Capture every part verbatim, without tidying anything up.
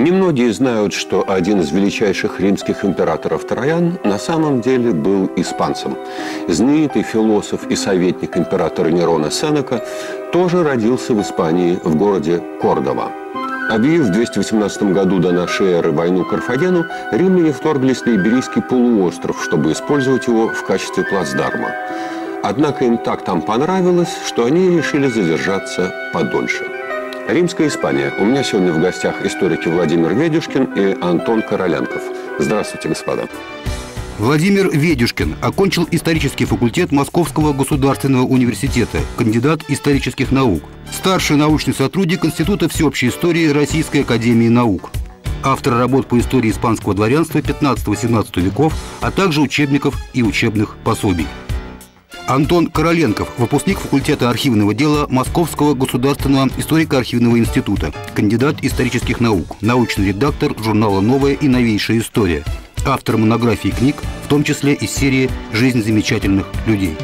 Немногие знают, что один из величайших римских императоров Троян на самом деле был испанцем. Знаменитый философ и советник императора Нерона Сенека тоже родился в Испании, в городе Кордова. Объявив в двести восемнадцатом году до нашей эры войну Карфагену, римляне вторглись на Иберийский полуостров, чтобы использовать его в качестве плацдарма. Однако им так там понравилось, что они решили задержаться подольше. Римская Испания. У меня сегодня в гостях историки Владимир Ведюшкин и Антон Короленков. Здравствуйте, господа. Владимир Ведюшкин окончил исторический факультет Московского государственного университета, кандидат исторических наук, старший научный сотрудник Института всеобщей истории Российской академии наук, автор работ по истории испанского дворянства пятнадцатого-семнадцатого веков, а также учебников и учебных пособий. Антон Короленков, выпускник факультета архивного дела Московского государственного историко-архивного института, кандидат исторических наук, научный редактор журнала «Новая и новейшая история», автор монографий и книг, в том числе из серии «Жизнь замечательных людей».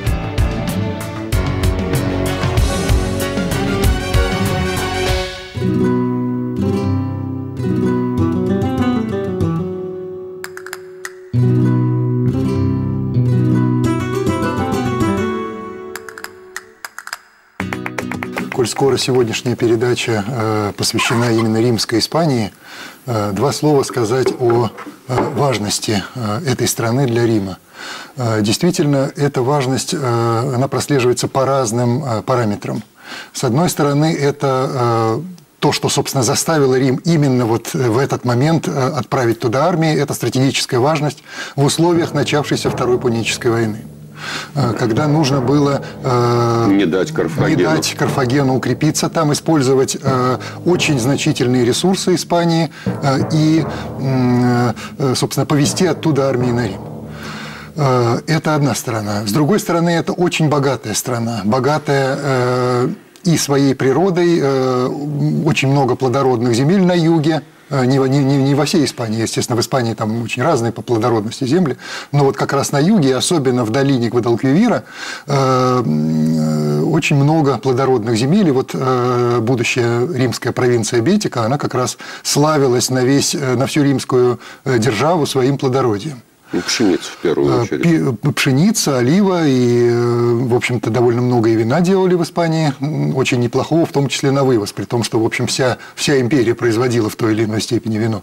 Коль скоро сегодняшняя передача э, посвящена именно Римской Испании, э, два слова сказать о э, важности э, этой страны для Рима. Э, действительно, эта важность, э, она прослеживается по разным э, параметрам. С одной стороны, это э, то, что, собственно, заставило Рим именно вот в этот момент э, отправить туда армии, это стратегическая важность в условиях начавшейся Второй Пунической войны. Когда нужно было э, не, дать не дать Карфагену укрепиться там, использовать э, очень значительные ресурсы Испании э, и, э, собственно, повести оттуда армии на Рим. Э, это одна сторона. С другой стороны, это очень богатая страна, богатая э, и своей природой, э, очень много плодородных земель на юге. Не, не, не во всей Испании, естественно, в Испании там очень разные по плодородности земли, но вот как раз на юге, особенно в долине Гвадалквивира, э, очень много плодородных земель, и вот э, будущая римская провинция Бетика, она как раз славилась на, весь, на всю римскую державу своим плодородием. Пшеница, в первую очередь. Пшеница, олива, и, в общем-то, довольно много и вина делали в Испании, очень неплохого, в том числе на вывоз, при том, что, в общем, вся, вся империя производила в той или иной степени вино.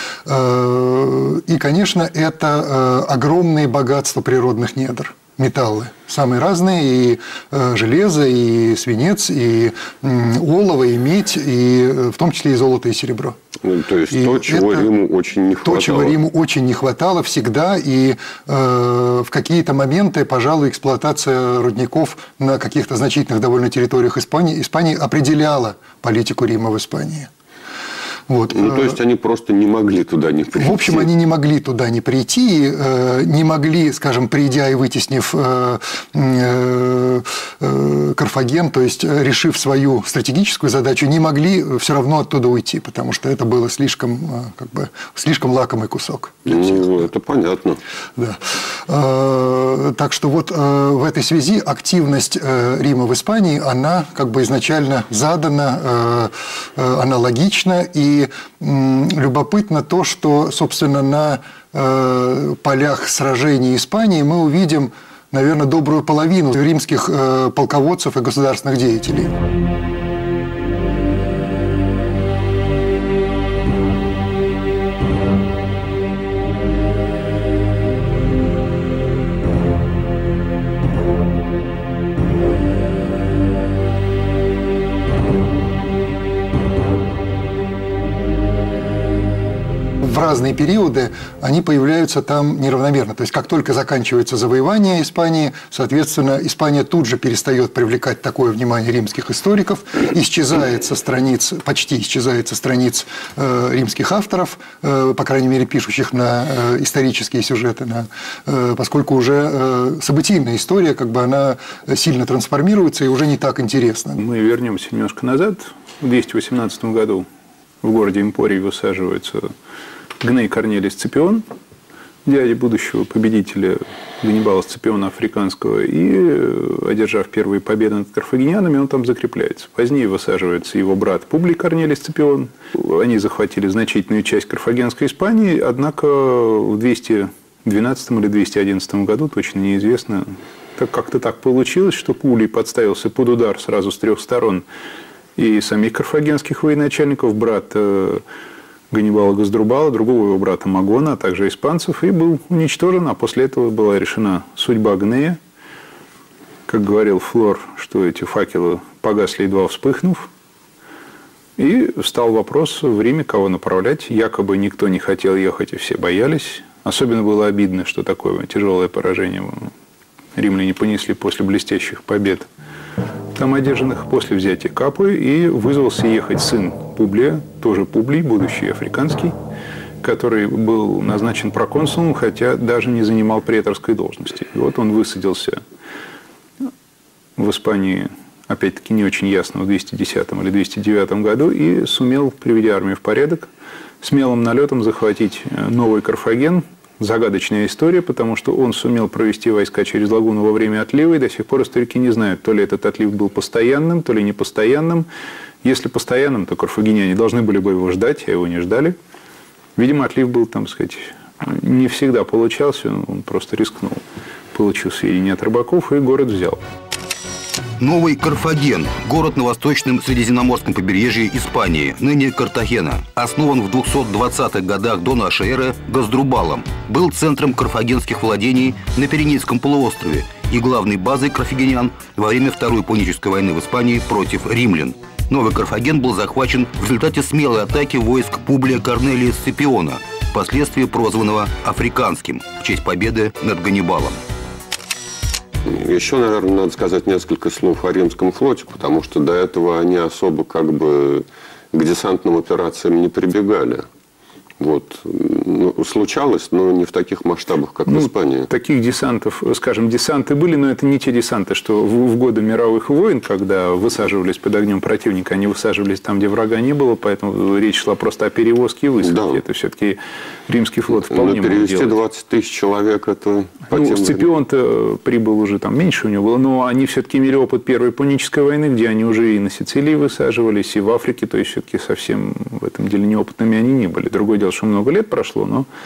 И, конечно, это огромные богатства природных недр. Металлы самые разные, и э, железо, и свинец, и э, олово, и медь, и э, в том числе и золото, и серебро. Ну, то есть и то, чего Риму очень не хватало. То, чего Риму очень не хватало всегда, и э, в какие-то моменты, пожалуй, эксплуатация рудников на каких-то значительных довольно территориях Испании, Испании определяла политику Рима в Испании. Вот. Ну, то есть они просто не могли туда не прийти. В общем, они не могли туда не прийти, не могли, скажем, придя и вытеснив Карфаген, то есть решив свою стратегическую задачу, не могли все равно оттуда уйти, потому что это было слишком, как бы, слишком лакомый кусок для всех. Ну, это понятно. Да. Так что вот в этой связи активность Рима в Испании, она как бы изначально задана, аналогична, и И любопытно то, что, собственно, на э, полях сражений Испании мы увидим, наверное, добрую половину римских э, полководцев и государственных деятелей. В разные периоды они появляются там неравномерно. То есть, как только заканчивается завоевание Испании, соответственно, Испания тут же перестает привлекать такое внимание римских историков, исчезает со страниц, почти исчезает со страниц э, римских авторов, э, по крайней мере, пишущих на э, исторические сюжеты, на, э, поскольку уже э, событийная история, как бы она сильно трансформируется и уже не так интересна. Мы вернемся немножко назад. В двести восемнадцатом году в городе Эмпорий высаживается Гней Корнелий Сципион, дядя будущего победителя Ганнибала Сципиона Африканского, и, одержав первые победы над карфагенянами, он там закрепляется. Позднее высаживается его брат Публий Корнелий Сципион. Они захватили значительную часть карфагенской Испании, однако в двести двенадцатом или двести одиннадцатом году, точно неизвестно, так как-то так получилось, что Публий подставился под удар сразу с трех сторон и самих карфагенских военачальников, брат Ганнибала Газдрубала, другого его брата Магона, а также испанцев, и был уничтожен. А после этого была решена судьба Гнея. Как говорил Флор, что эти факелы погасли, едва вспыхнув. И встал вопрос в Риме, кого направлять. Якобы никто не хотел ехать, и все боялись. Особенно было обидно, что такое тяжелое поражение римляне понесли после блестящих побед, там одержанных после взятия Капуи, и вызвался ехать сын Публия, тоже Публий, будущий африканский, который был назначен проконсулом, хотя даже не занимал преторской должности. И вот он высадился в Испании, опять-таки не очень ясно, в двести десятом или двести девятом году, и сумел, приведя армию в порядок, смелым налетом захватить Новый Карфаген. Загадочная история, потому что он сумел провести войска через лагуну во время отлива, и до сих пор историки не знают, то ли этот отлив был постоянным, то ли непостоянным. Если постоянным, то карфагеняне должны были бы его ждать, а его не ждали. Видимо, отлив был, там сказать, не всегда получался, он просто рискнул. Получил сведения от рыбаков и город взял. Новый Карфаген – город на восточном Средиземноморском побережье Испании, ныне Картахена. Основан в двухсот двадцатых годах до нашей эры Газдрубалом. Был центром карфагенских владений на Пиренейском полуострове и главной базой карфагенян во время Второй Пунической войны в Испании против римлян. Новый Карфаген был захвачен в результате смелой атаки войск Публия Корнелия Сципиона, впоследствии прозванного Африканским, в честь победы над Ганнибалом. Еще, наверное, надо сказать несколько слов о римском флоте, потому что до этого они особо как бы к десантным операциям не прибегали. Вот. Ну, случалось, но не в таких масштабах, как ну, в Испании. Таких десантов, скажем, десанты были, но это не те десанты, что в, в годы мировых войн, когда высаживались под огнем противника, они высаживались там, где врага не было, поэтому речь шла просто о перевозке и высадке. Да. Это все-таки римский флот вполне но перевести мог делать. двадцать тысяч человек, это... Ну, Сципион-то прибыл уже там меньше у него было, но они все-таки имели опыт Первой Пунической войны, где они уже и на Сицилии высаживались, и в Африке, то есть все-таки совсем в этом деле неопытными они не были. Другое дело, что много лет прошло,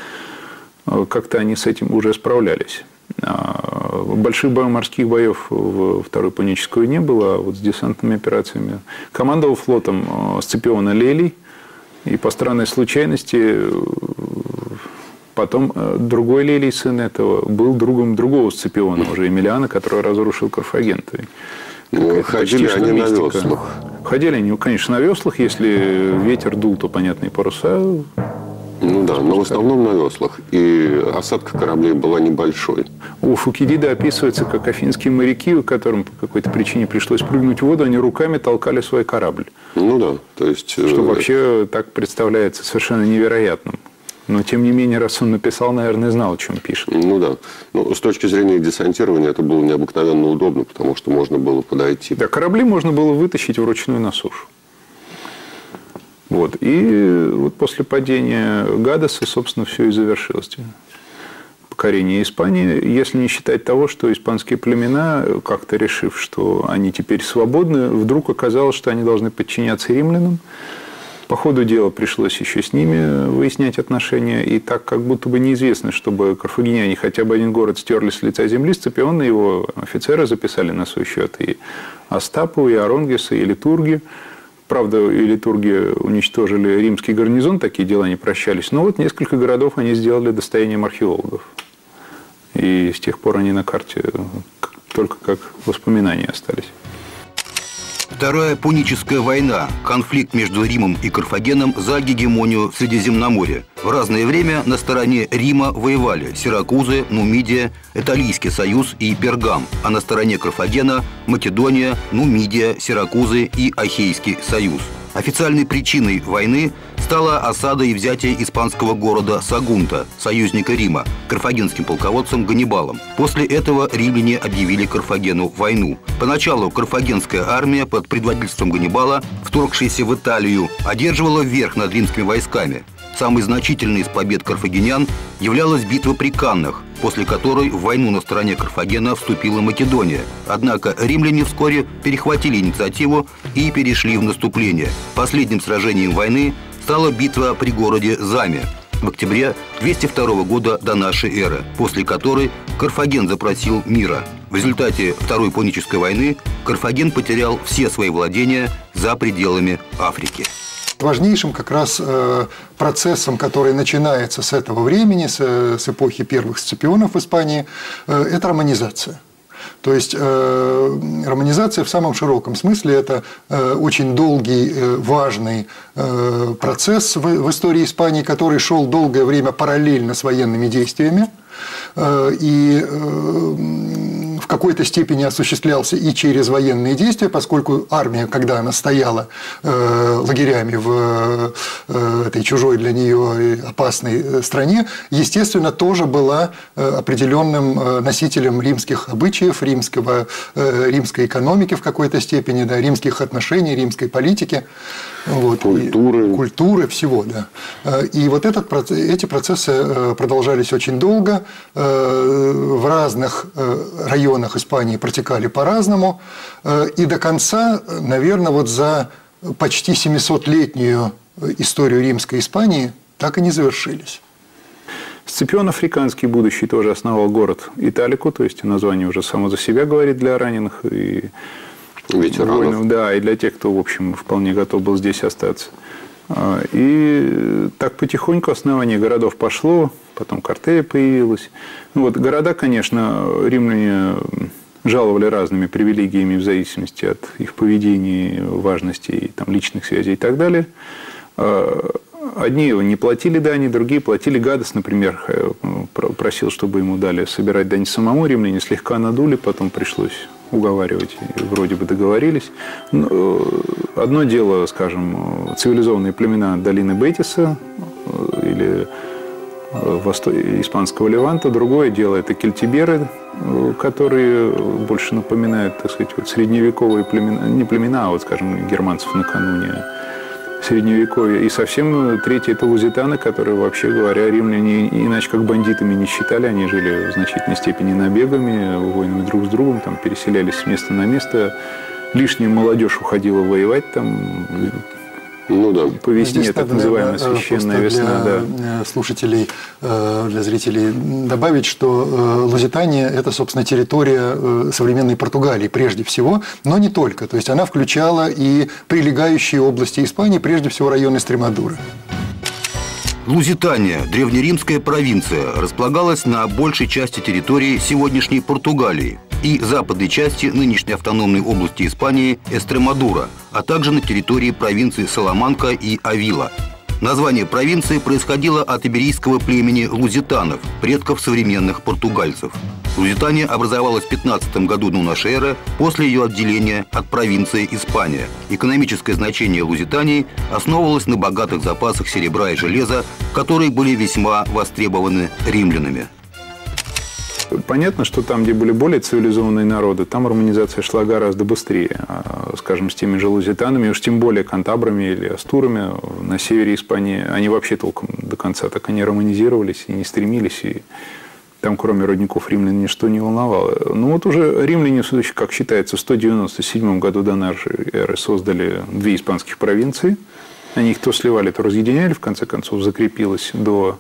но как-то они с этим уже справлялись. Больших морских боев в Второй Пунической не было, а вот с десантными операциями. Командовал флотом Сципиона Лелий, и по странной случайности потом другой Лелий, сын этого, был другом другого Сципиона, уже Эмилиана, который разрушил Карфаген. Ну, ходили они на веслах. Ходили они, конечно, на веслах. Если ветер дул, то понятные паруса. Ну да, но в основном на веслах. И осадка кораблей была небольшой. У Фукидида описывается, как афинские моряки, которым по какой-то причине пришлось прыгнуть в воду, они руками толкали свой корабль. Ну да, то есть... Что вообще так представляется совершенно невероятным. Но, тем не менее, раз он написал, наверное, знал, о чем пишет. Ну да. Ну, с точки зрения десантирования это было необыкновенно удобно, потому что можно было подойти. Да, корабли можно было вытащить вручную на сушу. Вот. И вот после падения Гадеса, собственно, все и завершилось. Покорение Испании, если не считать того, что испанские племена, как-то решив, что они теперь свободны, вдруг оказалось, что они должны подчиняться римлянам. По ходу дела пришлось еще с ними выяснять отношения. И так как будто бы неизвестно, чтобы карфагеняне хотя бы один город стерли с лица земли, Сципион и его офицеры записали на свой счет и Остапу, и Оронгеса, и Литурги. Правда, и Литурги уничтожили римский гарнизон, такие дела не прощались. Но вот несколько городов они сделали достоянием археологов. И с тех пор они на карте только как воспоминания остались. Вторая Пуническая война – конфликт между Римом и Карфагеном за гегемонию в Средиземноморье. В разное время на стороне Рима воевали Сиракузы, Нумидия, Этолийский союз и Пергам, а на стороне Карфагена – Македония, Нумидия, Сиракузы и Ахейский союз. Официальной причиной войны стала осада и взятие испанского города Сагунта, союзника Рима, карфагенским полководцем Ганнибалом. После этого римляне объявили Карфагену войну. Поначалу карфагенская армия под предводительством Ганнибала, вторгшаяся в Италию, одерживала верх над римскими войсками. Самой значительной из побед карфагенян являлась битва при Каннах, после которой в войну на стороне Карфагена вступила Македония. Однако римляне вскоре перехватили инициативу и перешли в наступление. Последним сражением войны стала битва при городе Заме в октябре двести второго года до нашей эры, после которой Карфаген запросил мира. В результате Второй Пунической войны Карфаген потерял все свои владения за пределами Африки. Важнейшим как раз э, процессом, который начинается с этого времени, с, с эпохи первых сципионов в Испании, э, это романизация. То есть э, романизация в самом широком смысле – это э, очень долгий, э, важный э, процесс в, в истории Испании, который шел долгое время параллельно с военными действиями. И в какой-то степени осуществлялся и через военные действия, поскольку армия, когда она стояла лагерями в этой чужой для нее опасной стране, естественно, тоже была определенным носителем римских обычаев, римского, римской экономики в какой-то степени, да, римских отношений, римской политики. Вот, культуры. И, культуры, всего, да. И вот этот, эти процессы продолжались очень долго, в разных районах Испании протекали по-разному, и до конца, наверное, вот за почти семисотлетнюю историю римской Испании так и не завершились. Сципион Африканский, будущий, тоже основал город Италику, то есть название уже само за себя говорит для раненых и ветеранов. Воинов, да, и для тех, кто, в общем, вполне готов был здесь остаться. И так потихоньку основание городов пошло, потом Картея появилась. Ну, вот, города, конечно, римляне жаловали разными привилегиями в зависимости от их поведения, важности, там, личных связей и так далее. Одни не платили дани, другие платили. Гадес, например, просил, чтобы ему дали собирать дань самому. Римляне слегка надули, потом пришлось уговаривать, и вроде бы договорились. Но одно дело, скажем, цивилизованные племена долины Бетиса или испанского Леванта, другое дело – это кельтиберы, которые больше напоминают, так сказать, вот средневековые племена, не племена, а вот, скажем, германцев накануне Средневековья. И совсем третье – это лузитаны, которые, вообще говоря, римляне иначе как бандитами не считали. Они жили в значительной степени набегами, войнами друг с другом, там, переселялись с места на место. Лишняя молодежь уходила воевать там. Ну да. По весне, здесь так называемая священная весна. Для да. слушателей, для зрителей добавить, что Лузитания – это, собственно, территория современной Португалии прежде всего, но не только. То есть она включала и прилегающие области Испании, прежде всего район Эстремадуры. Лузитания, древнеримская провинция, располагалась на большей части территории сегодняшней Португалии и западной части нынешней автономной области Испании Эстремадура, а также на территории провинций Саламанка и Авила. Название провинции происходило от иберийского племени лузитанов, предков современных португальцев. Лузитания образовалась в пятнадцатом году до нашей эры после ее отделения от провинции Испания. Экономическое значение Лузитании основывалось на богатых запасах серебра и железа, которые были весьма востребованы римлянами. Понятно, что там, где были более цивилизованные народы, там романизация шла гораздо быстрее. Скажем, с теми же лузитанами, уж тем более кантабрами или астурами на севере Испании, они вообще толком до конца так и не романизировались и не стремились, и там, кроме родников римлян, ничто не волновало. Ну вот уже римляне, как считается, в сто девяносто седьмом году до нашей эры создали две испанских провинции. Они их то сливали, то разъединяли, в конце концов закрепилось до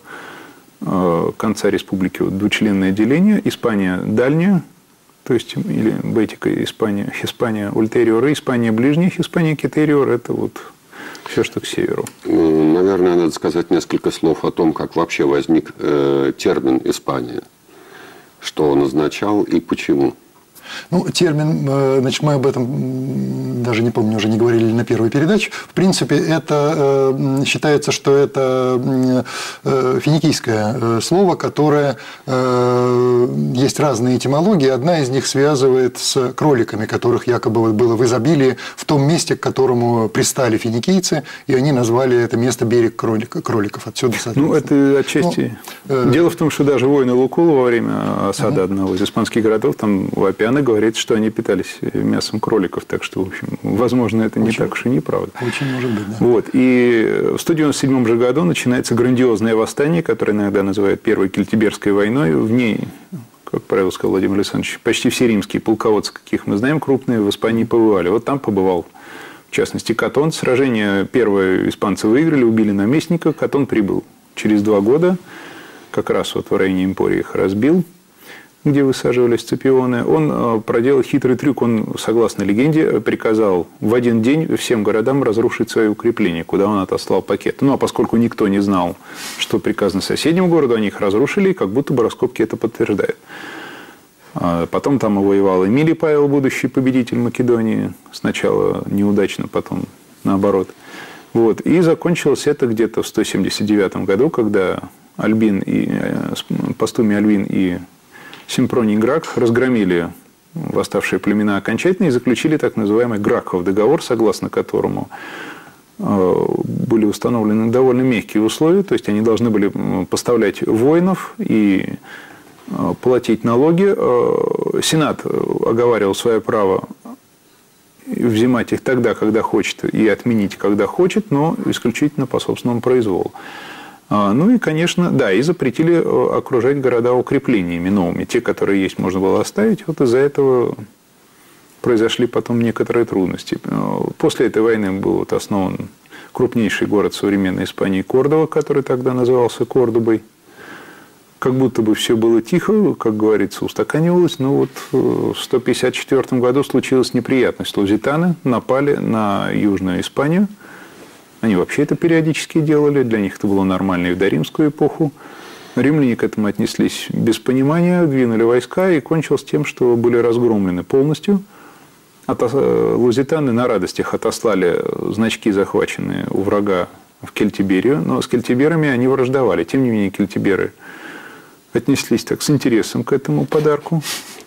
конца республики вот, двучленное деление. Испания дальняя, то есть или Бетика, Испания, Испания ультериор, и Испания ближняя, Испания кетериор – это вот все, что к северу. Наверное, надо сказать несколько слов о том, как вообще возник э, термин «Испания», что он означал и почему. Ну, термин, значит, мы об этом даже не помню, уже не говорили на первой передаче. В принципе, это считается, что это финикийское слово, которое есть разные этимологии. Одна из них связывает с кроликами, которых якобы было в изобилии в том месте, к которому пристали финикийцы, и они назвали это место берег кроликов. Отсюда, ну, это отчасти. Ну, Дело в том, что даже воины Лукула во время осады угу. одного из испанских городов, там в Апиано, Иоанна говорит, что они питались мясом кроликов, так что, в общем, возможно, это не очень, так уж и неправда. Очень может быть, да. Вот. И в сто девяносто седьмом же году начинается грандиозное восстание, которое иногда называют Первой Кельтиберской войной. В ней, как правило сказал Владимир Александрович, почти все римские полководцы, каких мы знаем, крупные, в Испании побывали. Вот там побывал, в частности, Катон. Сражение первое испанцы выиграли, убили наместника. Катон прибыл через два года, как раз вот в районе Эмпории их разбил, где высаживались Сципионы. Он проделал хитрый трюк. Он, согласно легенде, приказал в один день всем городам разрушить свои укрепления, куда он отослал пакет. Ну, а поскольку никто не знал, что приказано соседнему городу, они их разрушили, и как будто бы раскопки это подтверждают. Потом там воевал Эмилий Павел, будущий победитель Македонии. Сначала неудачно, потом наоборот. Вот. И закончилось это где-то в сто семьдесят девятом году, когда Альбин и, Постумий Альбин и Симпроний Грак разгромили восставшие племена окончательно и заключили так называемый Гракхов договор, согласно которому были установлены довольно мягкие условия, то есть они должны были поставлять воинов и платить налоги. Сенат оговаривал свое право взимать их тогда, когда хочет, и отменить, когда хочет, но исключительно по собственному произволу. Ну и, конечно, да, и запретили окружать города укреплениями новыми. Те, которые есть, можно было оставить. Вот из-за этого произошли потом некоторые трудности. После этой войны был вот основан крупнейший город современной Испании Кордова, который тогда назывался Кордобой. Как будто бы все было тихо, как говорится, устаканивалось. Но вот в сто пятьдесят четвёртом году случилась неприятность. Лузитаны напали на Южную Испанию. Они вообще это периодически делали, для них это было нормально и в доримскую эпоху. Римляне к этому отнеслись без понимания, двинули войска, и кончилось тем, что были разгромлены полностью. Лузитаны на радостях отослали значки, захваченные у врага, в Кельтиберию, но с кельтиберами они враждовали. Тем не менее, кельтиберы отнеслись так с интересом к этому подарку.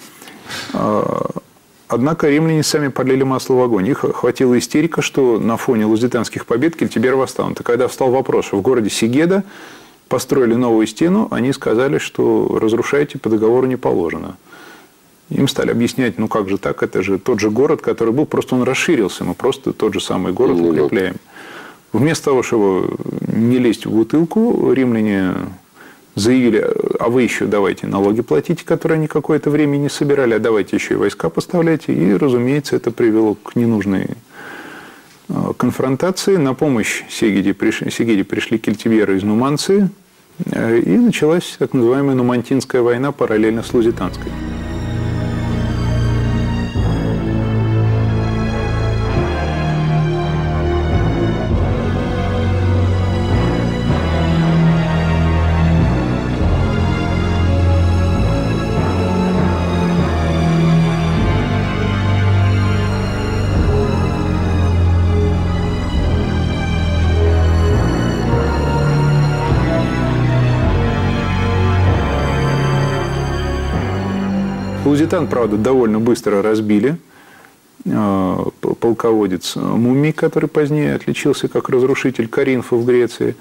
Однако римляне сами подлили масло в огонь. Их охватила истерика, что на фоне лузитанских побед кельтиберы восстанут. И когда встал вопрос, что в городе Сегеда построили новую стену, они сказали, что разрушайте, по договору не положено. Им стали объяснять, ну как же так, это же тот же город, который был, просто он расширился, мы просто тот же самый город ну, укрепляем. Вместо того, чтобы не лезть в бутылку, римляне заявили, а вы еще давайте налоги платите, которые они какое-то время не собирали, а давайте еще и войска поставляйте. И, разумеется, это привело к ненужной конфронтации. На помощь Сегеде пришли, Сегеде пришли кельтиберы из Нуманции, и началась так называемая Нумантинская война параллельно с Лузитанской. Лузитан, правда, довольно быстро разбили. Полководец Мумий, который позднее отличился как разрушитель Коринфа в Греции.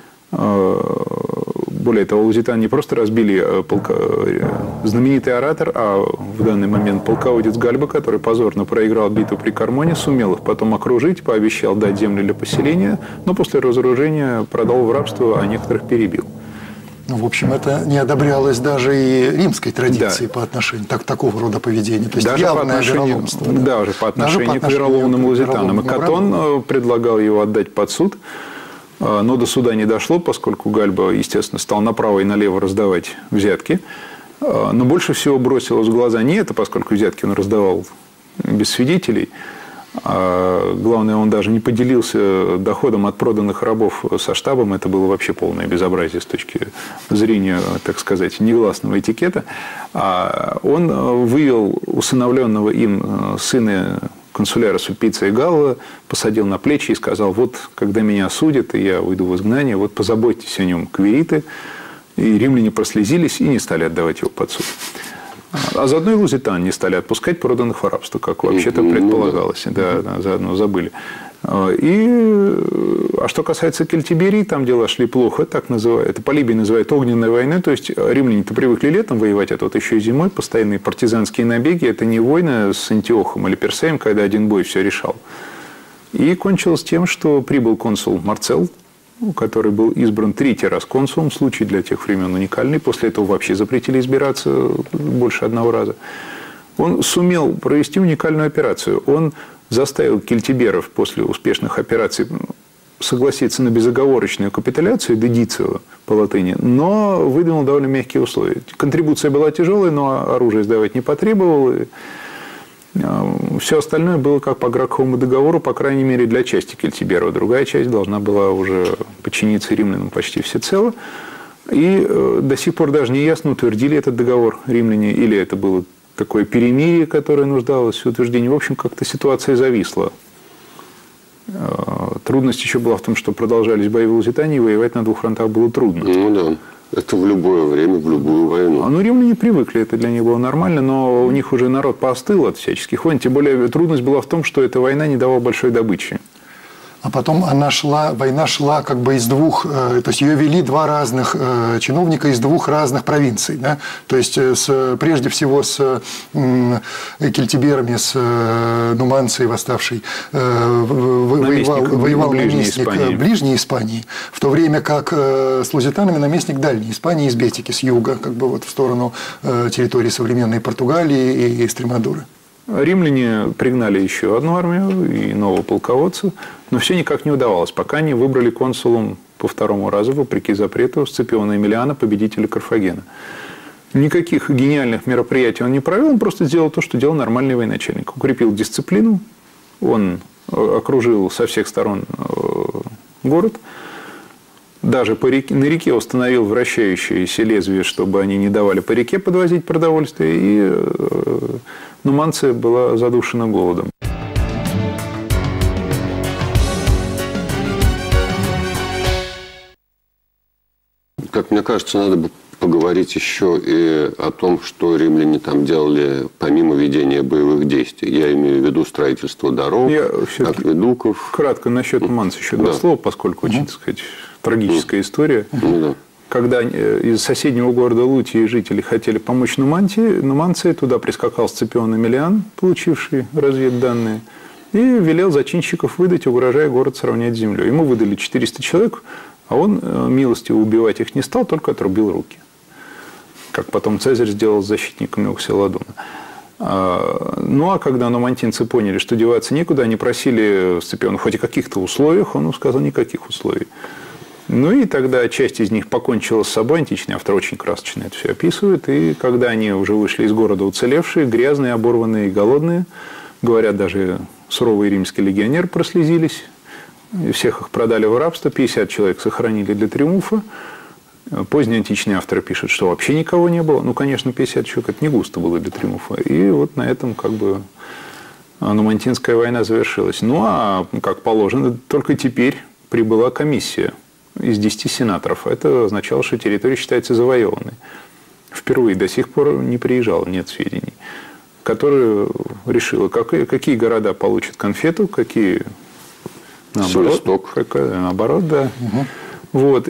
Более того, лузитан не просто разбили полка... знаменитый оратор, а в данный момент полководец Гальба, который позорно проиграл битву при Кармоне, сумел их потом окружить, пообещал дать землю для поселения, но после разоружения продал в рабство, а некоторых перебил. Ну, в общем, это не одобрялось даже и римской традицией да. по отношению так, такого рода поведения. То есть даже явное по отношению, вероломство. Да. Даже по отношению, даже по отношению к вероломным лузитанам. И Катон предлагал его отдать под суд, но до суда не дошло, поскольку Гальба, естественно, стал направо и налево раздавать взятки. Но больше всего бросилось в глаза не это, поскольку взятки он раздавал без свидетелей, а главное, он даже не поделился доходом от проданных рабов со штабом. Это было вообще полное безобразие с точки зрения, так сказать, негласного этикета. А он вывел усыновленного им сына консуляра Сульпиция Галла, посадил на плечи и сказал: вот, когда меня осудят, и я уйду в изгнание, вот позаботьтесь о нем, квириты. И римляне прослезились и не стали отдавать его под суд. А заодно и лузитан не стали отпускать проданных в рабство, как вообще-то предполагалось. Да, да, заодно забыли. И, а что касается Кельтиберии, там дела шли плохо, так называют, это Полибий называют огненной войной, то есть римляне-то привыкли летом воевать, а тут еще и зимой постоянные партизанские набеги, это не войны с Антиохом или Персеем, когда один бой все решал. И кончилось тем, что прибыл консул Марцел, который был избран третий раз консулом, случай для тех времен уникальный, после этого вообще запретили избираться больше одного раза. Он сумел провести уникальную операцию, он заставил кельтиберов после успешных операций согласиться на безоговорочную капитуляцию, дедицию по латыни, но выдвинул довольно мягкие условия. Контрибуция была тяжелая, но оружие сдавать не потребовал. И все остальное было как по Гракховому договору, по крайней мере, для части кельтиберов. Другая часть должна была уже подчиниться римлянам почти всецело. И до сих пор даже не ясно, утвердили этот договор римляне, или это было такое перемирие, которое нуждалось в утверждении. В общем, как-то ситуация зависла. Трудность еще была в том, что продолжались бои в Лузитании, и воевать на двух фронтах было трудно. Ну да. Это в любое время, в любую войну. Ну, римляне привыкли, это для них было нормально, но у них уже народ поостыл от всяческих войн. Тем более трудность была в том, что эта война не давала большой добычи. А потом она шла, война шла как бы из двух, э, то есть ее вели два разных э, чиновника из двух разных провинций. Да? То есть с, прежде всего с э, кельтиберами, с э, Нуманцией восставшей, э, воевал, воевал наместник Испании. Ближней Испании, в то время как э, с лузитанами наместник Дальней Испании из Бетики, с юга, как бы вот в сторону э, территории современной Португалии и Эстремадуры. Римляне пригнали еще одну армию и нового полководца, но все никак не удавалось, пока не выбрали консулом по второму разу, вопреки запрету, Сципиона Эмилиана, победителя Карфагена. Никаких гениальных мероприятий он не провел, он просто сделал то, что делал нормальный военачальник. Укрепил дисциплину, он окружил со всех сторон город, даже по реке, на реке установил вращающиеся лезвия, чтобы они не давали по реке подвозить продовольствие, и Нуманция была задушена голодом. Как мне кажется, надо бы поговорить еще и о том, что римляне там делали помимо ведения боевых действий. Я имею в виду строительство дорог, акведуков. Кратко насчет Нуманции еще два да. слова, поскольку очень, так сказать, трагическая история. Ну, да. Когда из соседнего города Лутии жители хотели помочь Нумантии, Нуманции, туда прискакал Сципион Эмилиан, получивший разведданные, и велел зачинщиков выдать, угрожая город сравнять с землей. Ему выдали четыреста человек, а он милостиво убивать их не стал, только отрубил руки. Как потом Цезарь сделал с защитниками Оксиладуна. Ну, а когда нумантинцы поняли, что деваться некуда, они просили Сципиона хоть о каких-то условиях, он сказал никаких условий. Ну, и тогда часть из них покончила с собой, античный автор очень красочно это все описывает, и когда они уже вышли из города уцелевшие, грязные, оборванные, голодные, говорят, даже суровые римские легионеры прослезились, всех их продали в рабство, пятьдесят человек сохранили для триумфа. Поздний античный автор пишет, что вообще никого не было. Ну, конечно, пятьдесят человек – это не густо было для триумфа. И вот на этом как бы Нумантинская война завершилась. Ну, а как положено, только теперь прибыла комиссия из десяти сенаторов. Это означало, что территория считается завоеванной. Впервые до сих пор не приезжал, нет сведений. Которая решила, какие, какие города получат конфету, какие наоборот. Наоборот, да. Угу. Вот,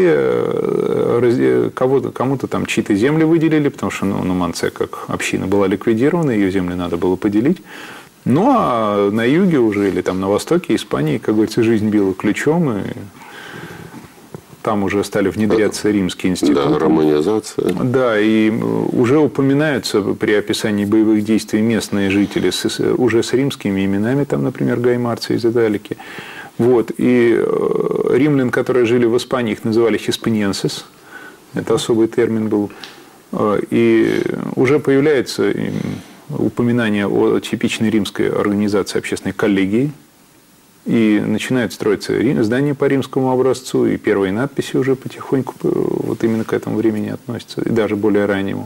и кого-то, кому-то там чьи-то земли выделили, потому что ну, Нуманция как община была ликвидирована, ее земли надо было поделить. Ну, а на юге уже, или там на востоке Испании, как говорится, жизнь била ключом, и там уже стали внедряться римские институты. Да, романизация. Да, и уже упоминаются при описании боевых действий местные жители с, уже с римскими именами, там, например, Гай Марций из Идалики. Вот. И римлян, которые жили в Испании, их называли хиспаниенсис. Это особый термин был. И уже появляется упоминание о типичной римской организации общественной коллегии. И начинают строиться здания по римскому образцу, и первые надписи уже потихоньку вот именно к этому времени относятся, и даже более раннему.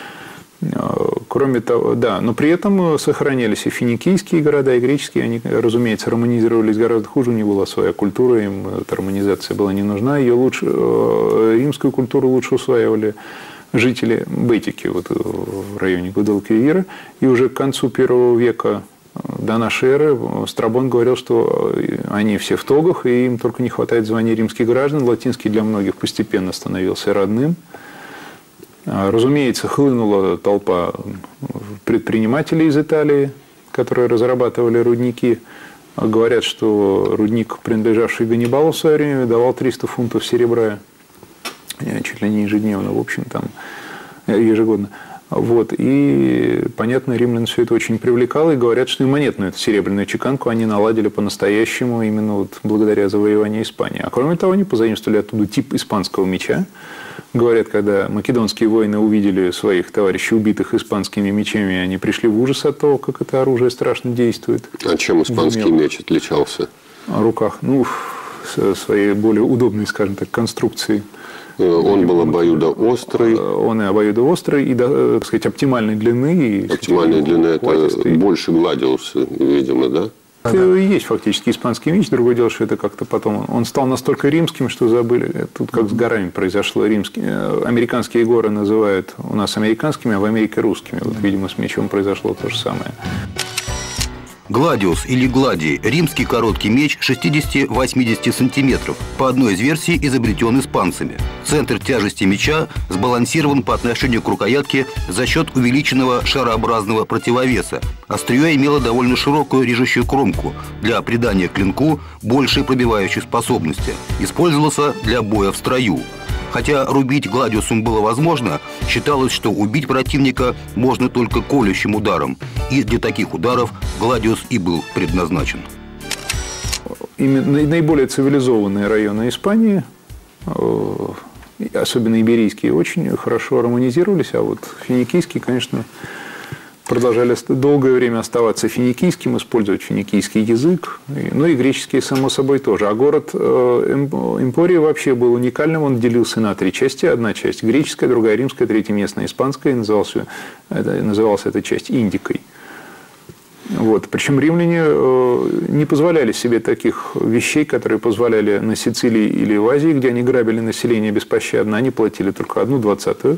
Кроме того, да, но при этом сохранялись и финикийские города, и греческие, они, разумеется, романизировались гораздо хуже, у них была своя культура, им эта романизация была не нужна, ее лучше, римскую культуру лучше усваивали жители Бетики, вот в районе Гвадалквивира, и уже к концу первого века до нашей эры Страбон говорил, что они все в тогах, и им только не хватает звания римских граждан. Латинский для многих постепенно становился родным. Разумеется, хлынула толпа предпринимателей из Италии, которые разрабатывали рудники. Говорят, что рудник, принадлежавший Ганнибалу в свое время, давал триста фунтов серебра, чуть ли не ежедневно, в общем, там, ежегодно. Вот. И, понятно, римлян все это очень привлекало, и говорят, что и монетную, эту серебряную чеканку они наладили по-настоящему именно вот благодаря завоеванию Испании. А кроме того, они позаимствовали оттуда тип испанского меча. Говорят, когда македонские воины увидели своих товарищей, убитых испанскими мечами, они пришли в ужас от того, как это оружие страшно действует. А чем испанский меч отличался? В руках, ну, своей более удобной, скажем так, конструкцией. Он был обоюдоострый. Он и обоюдоострый, и, так сказать, оптимальной длины. И, оптимальной длины – это больше гладиуса, видимо, да? Это и есть фактически испанский меч. Другое дело, что это как-то потом... Он стал настолько римским, что забыли. Тут как с горами произошло. Римские, американские горы называют у нас американскими, а в Америке русскими. Вот, видимо, с мечом произошло то же самое. Гладиус или гладий – римский короткий меч шестидесяти-восьмидесяти сантиметров, по одной из версий изобретен испанцами. Центр тяжести меча сбалансирован по отношению к рукоятке за счет увеличенного шарообразного противовеса. Острие имело довольно широкую режущую кромку для придания клинку большей пробивающей способности. Использовался для боя в строю. Хотя рубить гладиусом было возможно, считалось, что убить противника можно только колющим ударом. И для таких ударов гладиус и был предназначен. Именно наиболее цивилизованные районы Испании, особенно иберийские, очень хорошо армонизировались, а вот финикийские, конечно, продолжали долгое время оставаться финикийским, использовать финикийский язык, ну и греческий, само собой, тоже. А город Эмпория вообще был уникальным, он делился на три части. Одна часть греческая, другая римская, третья местная испанская, и назывался, это, называлась эта часть Индикой. Вот. Причем римляне не позволяли себе таких вещей, которые позволяли на Сицилии или в Азии, где они грабили население беспощадно, они платили только одну двадцатую.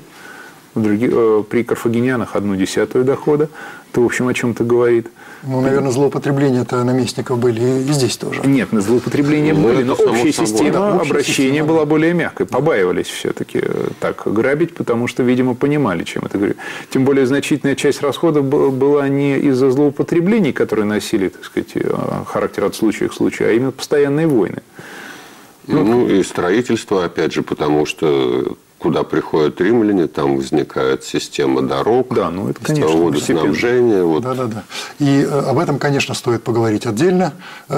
При карфагенянах одну десятую дохода. Это, в общем, о чем-то говорит. Ну, наверное, злоупотребления-то наместников были и здесь тоже. Нет, злоупотребления ну, были, но общая собой. система Да, общая обращения система, была да. более мягкой. Побаивались все-таки так грабить, потому что, видимо, понимали, чем это говорит. Тем более, значительная часть расходов была не из-за злоупотреблений, которые носили, так сказать, характер от случая к случаю, а именно постоянные войны. Ну, ну и строительство, опять же, потому что куда приходят римляне, там возникает система дорог, да, ну, это, конечно, водоснабжение. Вот. Да, да, да. И об этом, конечно, стоит поговорить отдельно.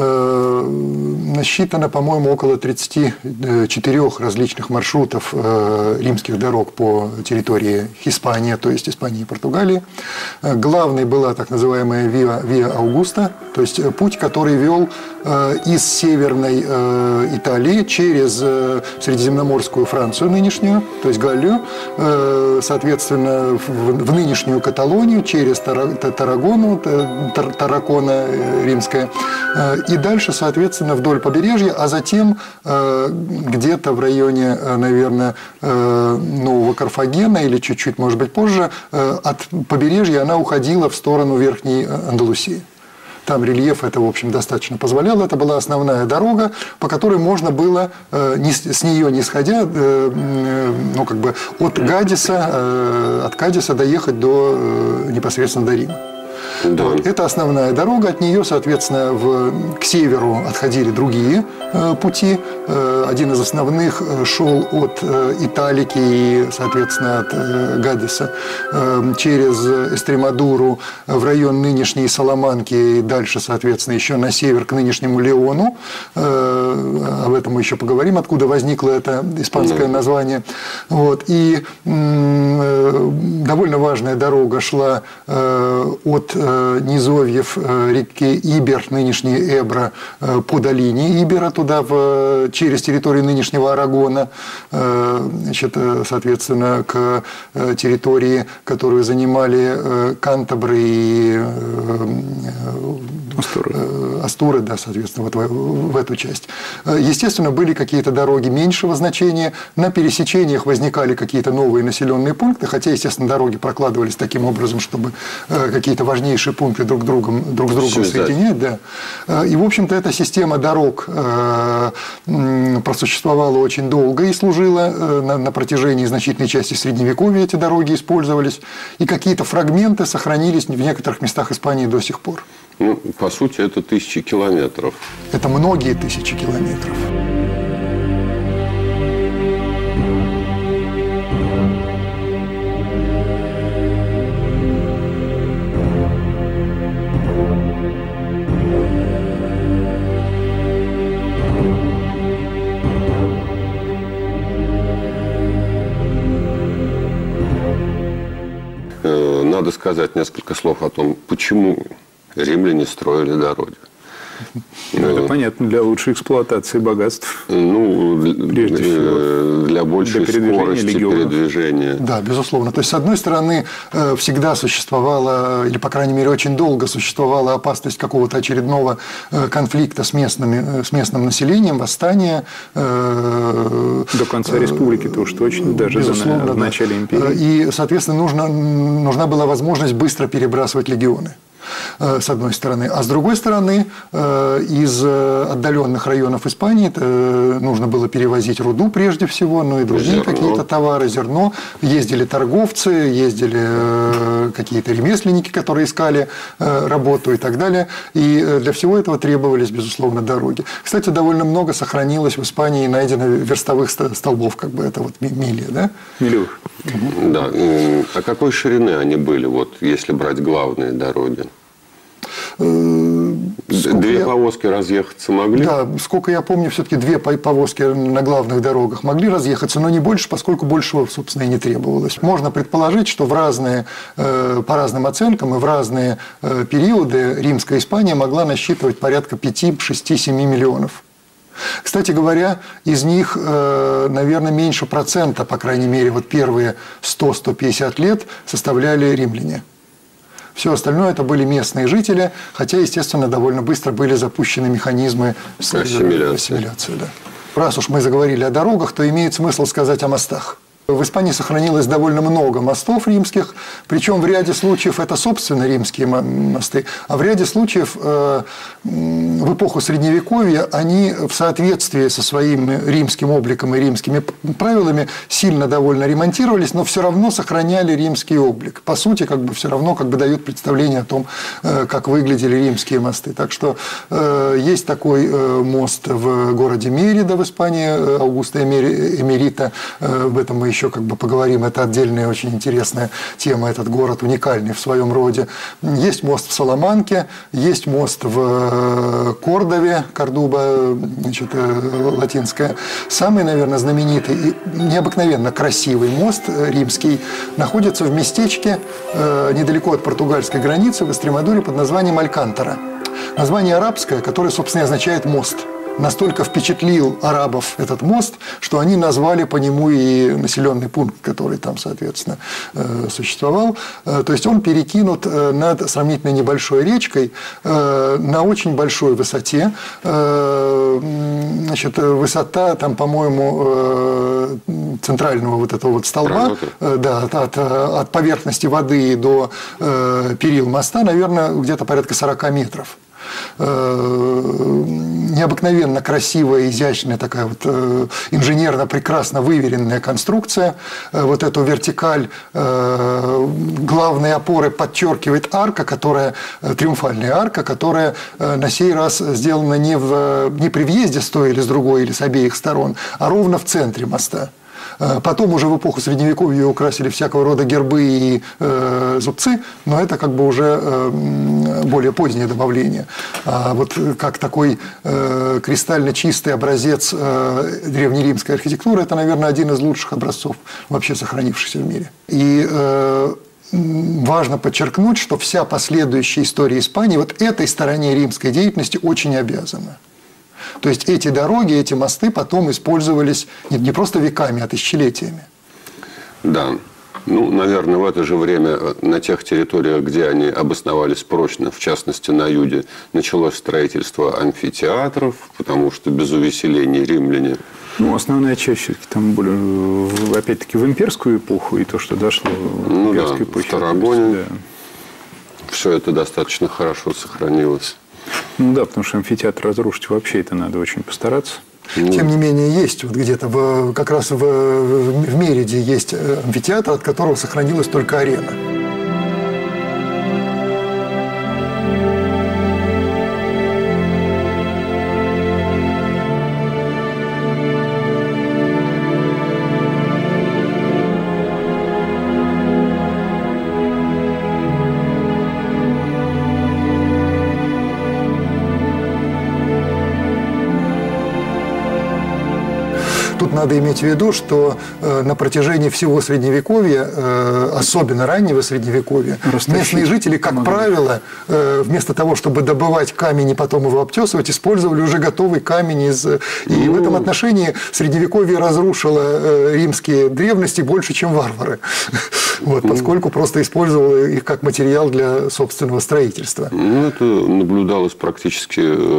Насчитано, по-моему, около тридцати четырёх различных маршрутов римских дорог по территории Испании, то есть Испании и Португалии. Главной была так называемая Виа, Виа Аугуста, то есть путь, который вел из северной Италии через Средиземноморскую Францию нынешнюю, то есть Галлию, соответственно, в нынешнюю Каталонию, через Таррагону, Тарракона римская, и дальше, соответственно, вдоль побережья, а затем где-то в районе, наверное, Нового Карфагена или чуть-чуть, может быть, позже, от побережья она уходила в сторону Верхней Андалусии. Там рельеф это, в общем, достаточно позволял. Это была основная дорога, по которой можно было, с нее не сходя, ну, как бы от Гадиса, от Кадиса доехать до, непосредственно до Рима. Да. Вот. Это основная дорога. От нее, соответственно, в, к северу отходили другие э, пути. Э, один из основных шел от э, Италики и, соответственно, от э, Гадиса э, через Эстремадуру в район нынешней Саламанки и дальше, соответственно, еще на север к нынешнему Леону. Э, об этом мы еще поговорим, откуда возникло это испанское название. Вот. И э, довольно важная дорога шла э, от низовьев реки Ибер, нынешняя Эбра, по долине Ибера, туда в через территорию нынешнего Арагона, значит, соответственно, к территории, которую занимали Кантабры и Астуры. Астуры, да, соответственно, вот в, в эту часть. Естественно, были какие-то дороги меньшего значения, на пересечениях возникали какие-то новые населенные пункты, хотя, естественно, дороги прокладывались таким образом, чтобы какие-то важнейшие пункты друг, другом, друг с другом соединять. Да. И, в общем-то, эта система дорог просуществовала очень долго и служила на, на протяжении значительной части Средневековья, эти дороги использовались, и какие-то фрагменты сохранились в некоторых местах Испании до сих пор. Ну, по сути, это тысячи километров. Это многие тысячи километров. Надо сказать несколько слов о том, почему римляне строили дороги. Ну, это понятно, для лучшей эксплуатации богатств. Ну, прежде всего, для большей для передвижения скорости легионов. передвижения. Да, безусловно. То есть, с одной стороны, всегда существовала, или, по крайней мере, очень долго существовала опасность какого-то очередного конфликта с, местными, с местным населением, восстания. До конца республики-то уж точно, даже безусловно, в начале империи. И, соответственно, нужно, нужна была возможность быстро перебрасывать легионы. С одной стороны. А с другой стороны, из отдаленных районов Испании нужно было перевозить руду прежде всего, ну и другие какие-то товары, зерно. Ездили торговцы, ездили какие-то ремесленники, которые искали работу и так далее. И для всего этого требовались, безусловно, дороги. Кстати, довольно много сохранилось в Испании, найдено верстовых столбов, как бы это вот мили, да? Милевых. Да. А какой ширины они были, вот если брать главные дороги? Сколько Две я... повозки разъехаться могли? Да, сколько я помню, все-таки две повозки на главных дорогах могли разъехаться, но не больше, поскольку большего, собственно, и не требовалось. Можно предположить, что в разные, по разным оценкам и в разные периоды Римская Испания могла насчитывать порядка пяти, шести, семи миллионов. Кстати говоря, из них, наверное, меньше процента, по крайней мере, вот первые сто — сто пятьдесят лет составляли римляне. Все остальное это были местные жители, хотя, естественно, довольно быстро были запущены механизмы ассимиляции. ассимиляции, да. Раз уж мы заговорили о дорогах, то имеет смысл сказать о мостах. В Испании сохранилось довольно много мостов римских, причем в ряде случаев это собственно римские мосты, а в ряде случаев э, в эпоху Средневековья они в соответствии со своим римским обликом и римскими правилами сильно довольно ремонтировались, но все равно сохраняли римский облик. По сути, как бы все равно как бы дают представление о том, э, как выглядели римские мосты. Так что э, есть такой э, мост в городе Мерида в Испании, Аугуста Эмерита, э, об этом мы еще как бы поговорим, это отдельная очень интересная тема, этот город уникальный в своем роде. Есть мост в Саламанке, есть мост в Кордове, Кордуба, значит, латинская. Самый, наверное, знаменитый и необыкновенно красивый мост римский находится в местечке недалеко от португальской границы в Эстремадуре под названием Алькантара. Название арабское, которое, собственно, и означает «мост». Настолько впечатлил арабов этот мост, что они назвали по нему и населенный пункт, который там, соответственно, существовал. То есть он перекинут над сравнительно небольшой речкой на очень большой высоте. Значит, высота там, по-моему, центрального вот этого вот столба, да, от, от поверхности воды до перил моста, наверное, где-то порядка сорока метров. Необыкновенно красивая, изящная такая вот инженерно прекрасно выверенная конструкция. Вот эту вертикаль главной опоры подчеркивает арка, которая, триумфальная арка, которая на сей раз сделана не, в, не при въезде с той или с другой или с обеих сторон, а ровно в центре моста. Потом уже в эпоху Средневековья ее украсили всякого рода гербы и э, зубцы, но это как бы уже э, более позднее добавление. А вот как такой э, кристально чистый образец э, древнеримской архитектуры, это, наверное, один из лучших образцов вообще сохранившихся в мире. И э, важно подчеркнуть, что вся последующая история Испании вот этой стороне римской деятельности очень обязана. То есть эти дороги, эти мосты потом использовались не, не просто веками, а тысячелетиями. Да. Ну, наверное, в это же время на тех территориях, где они обосновались прочно, в частности на юге, началось строительство амфитеатров, потому что без увеселений римляне... Ну, основная часть все-таки там более, опять-таки, в имперскую эпоху, и то, что дошло в ну, имперской да, эпохе. В Таррагоне да. все это достаточно хорошо сохранилось. Ну да, потому что амфитеатр разрушить вообще это надо очень постараться. Тем не менее, есть вот где-то, в, как раз в, в Мериде есть амфитеатр, от которого сохранилась только арена. Тут надо иметь в виду, что э, на протяжении всего Средневековья, э, особенно раннего Средневековья, Растащить. местные жители, как Помогу. правило, э, вместо того, чтобы добывать камень и потом его обтесывать, использовали уже готовый камень. Из... И ну... в этом отношении Средневековье разрушило э, римские древности больше, чем варвары. Вот, поскольку просто использовало их как материал для собственного строительства. Ну, это наблюдалось практически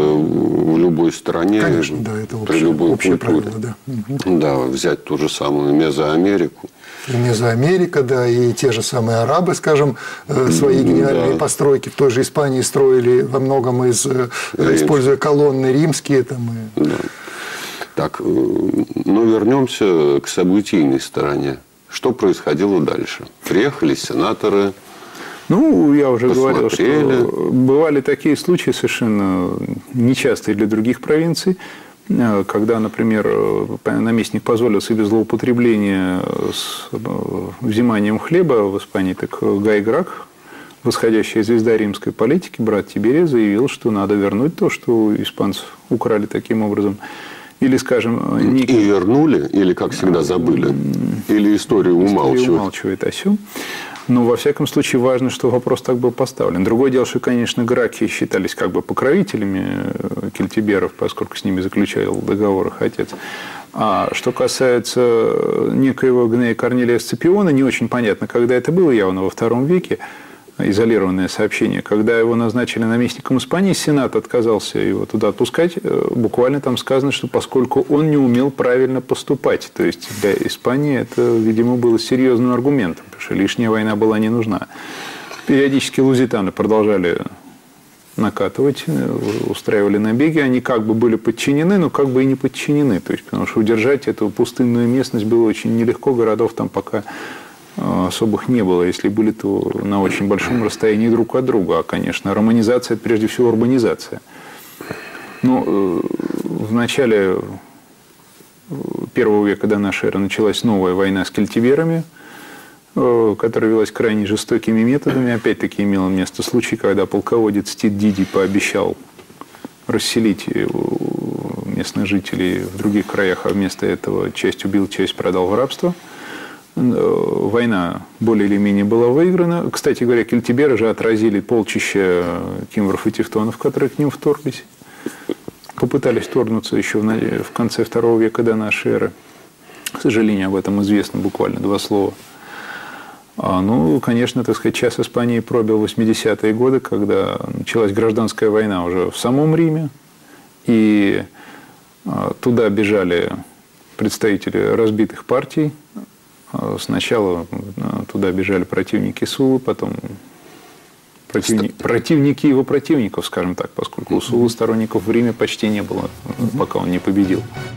в любой стране. Конечно, да, это общее, при любой общее культуре. правило, да. Да, взять ту же самую Мезоамерику. И Мезоамерика, да, и те же самые арабы, скажем, свои гениальные да. постройки в той же Испании строили во многом из, используя колонны римские. Там, и... да. Так, ну вернемся к событийной стороне. Что происходило дальше? Приехали сенаторы. Ну, я уже посмотрели. говорил, что бывали такие случаи совершенно нечастые для других провинций, когда, например, наместник позволил себе злоупотребление с взиманием хлеба в Испании, так Гай Грак, восходящая звезда римской политики, брат Тиберия, заявил, что надо вернуть то, что испанцы украли таким образом. Или, скажем... Не... И вернули, или, как всегда, забыли? Или историю умалчивает? История умалчивает о сём. Но, во всяком случае, важно, что вопрос так был поставлен. Другое дело, что, конечно, граки считались как бы покровителями кельтиберов, поскольку с ними заключал договор их отец. А что касается некоего Гнея Корнелия Сципиона, не очень понятно, когда это было, явно во втором веке, изолированное сообщение. Когда его назначили наместником Испании, Сенат отказался его туда отпускать. Буквально там сказано, что поскольку он не умел правильно поступать. То есть для Испании это, видимо, было серьезным аргументом, потому что лишняя война была не нужна. Периодически лузитаны продолжали накатывать, устраивали набеги. Они как бы были подчинены, но как бы и не подчинены. То есть, потому что удержать эту пустынную местность было очень нелегко. Городов там пока особых не было. Если были, то на очень большом расстоянии друг от друга. А, конечно, романизация – это прежде всего урбанизация. Но в начале первого века до нашей эры началась новая война с кельтиберами, которая велась крайне жестокими методами. Опять-таки имело место случай, когда полководец Тит Диди пообещал расселить местных жителей в других краях, а вместо этого часть убил, часть продал в рабство. Война более или менее была выиграна. Кстати говоря, кельтиберы же отразили полчища кимвров и тевтонов, которые к ним вторглись. Попытались вторгнуться еще в конце второго века до нашей эры. К сожалению, об этом известно буквально два слова. А, ну, конечно, так сказать, час Испании пробил восьмидесятые годы, когда началась гражданская война уже в самом Риме. И а, туда бежали представители разбитых партий. Сначала туда бежали противники Суллы, потом противни... противники его противников, скажем так, поскольку у Суллы сторонников в Риме почти не было, пока он не победил.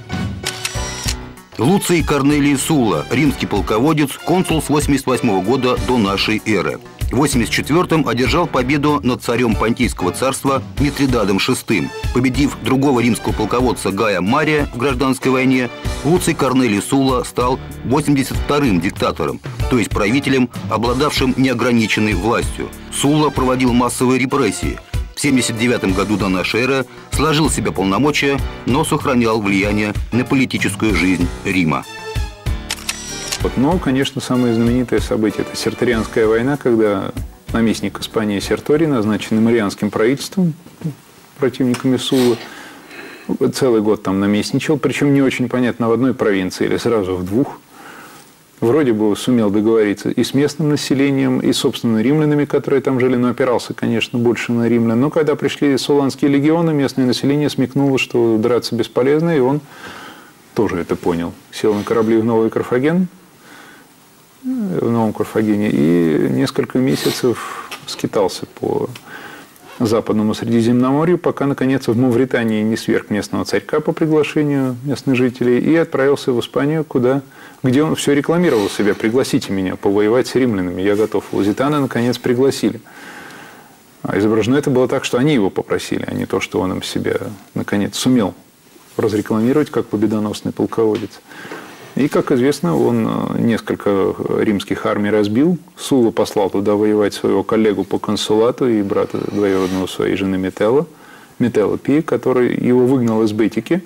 Луций Корнелий Сулла, римский полководец, консул с восемьдесят восьмого года до нашей эры. В восемьдесят четвёртом одержал победу над царем Понтийского царства Митридатом шестым. Победив другого римского полководца Гая Мария в гражданской войне, Луций Корнелий Сулла стал восемьдесят вторым диктатором, то есть правителем, обладавшим неограниченной властью. Сулла проводил массовые репрессии. В семьдесят девятом году до нашей эры сложил в себя полномочия, но сохранял влияние на политическую жизнь Рима. Но, конечно, самое знаменитое событие – это Серторианская война, когда наместник Испании Серторий, назначенный Марианским правительством, противниками Суллы, Целый год там наместничал, причем не очень понятно, в одной провинции или сразу в двух. Вроде бы сумел договориться и с местным населением, и, собственно, римлянами, которые там жили, но опирался, конечно, больше на римлян. Но когда пришли суланские легионы, местное население смекнуло, что драться бесполезно, и он тоже это понял. Сел на корабли в Новый Карфаген, в Новом Карфагене, и несколько месяцев скитался по западному Средиземноморью, пока, наконец, в Мавритании не сверг местного царька по приглашению местных жителей и отправился в Испанию, куда, где он все рекламировал себя: «Пригласите меня повоевать с римлянами, я готов». Лузитаны, наконец, пригласили. А изображено это было так, что они его попросили, а не то, что он им себя, наконец, сумел разрекламировать как победоносный полководец. И, как известно, он несколько римских армий разбил. Сула послал туда воевать своего коллегу по консулату и брата двоюродного своей жены Метелла, Метелла Пия, который его выгнал из Бетики.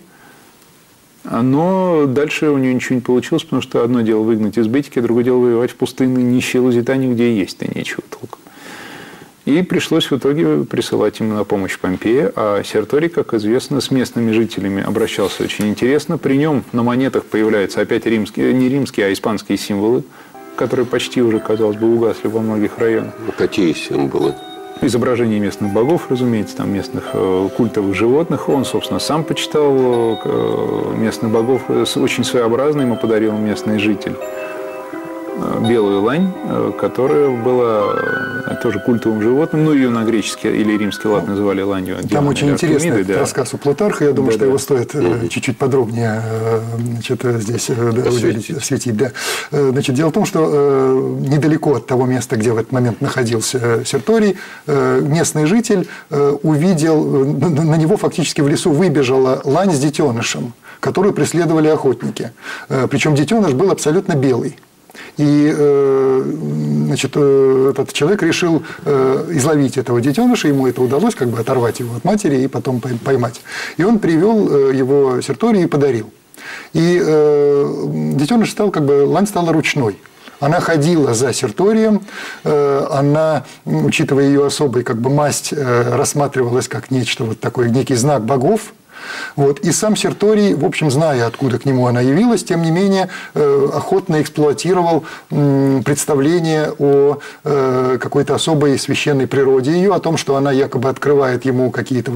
Но дальше у него ничего не получилось, потому что одно дело выгнать из Бетики, другое дело воевать в пустынной нищей Лузитании, где и есть-то нечего толком. И пришлось в итоге присылать ему на помощь Помпея, а Серторий, как известно, с местными жителями обращался очень интересно. При нем на монетах появляются опять римские, не римские, а испанские символы, которые почти уже, казалось бы, угасли во многих районах. Какие символы? Изображения местных богов, разумеется, там местных э, культовых животных. Он, собственно, сам почитал э, местных богов, очень своеобразно ему подарил местный житель. Белую лань, которая была тоже культовым животным, ну ее на греческий или римский лад называли ланью. Там очень интересный Артемиды, да. рассказ у Плутарха, я думаю, да, что да. его стоит mm-hmm. чуть-чуть подробнее значит, здесь да, осветить. осветить да. Значит, дело в том, что недалеко от того места, где в этот момент находился Серторий, местный житель увидел, на него фактически в лесу выбежала лань с детенышем, которую преследовали охотники. Причем детеныш был абсолютно белый. И значит, этот человек решил изловить этого детеныша, ему это удалось, как бы оторвать его от матери и потом поймать. И он привел его Серторию и подарил. И детеныш стал, как бы, лань стала ручной. Она ходила за Серторием, она, учитывая ее особый, как бы, масть, рассматривалась как нечто, вот такой некий знак богов. Вот. И сам Серторий, в общем, зная, откуда к нему она явилась, тем не менее, охотно эксплуатировал представление о какой-то особой священной природе ее, о том, что она якобы открывает ему какие-то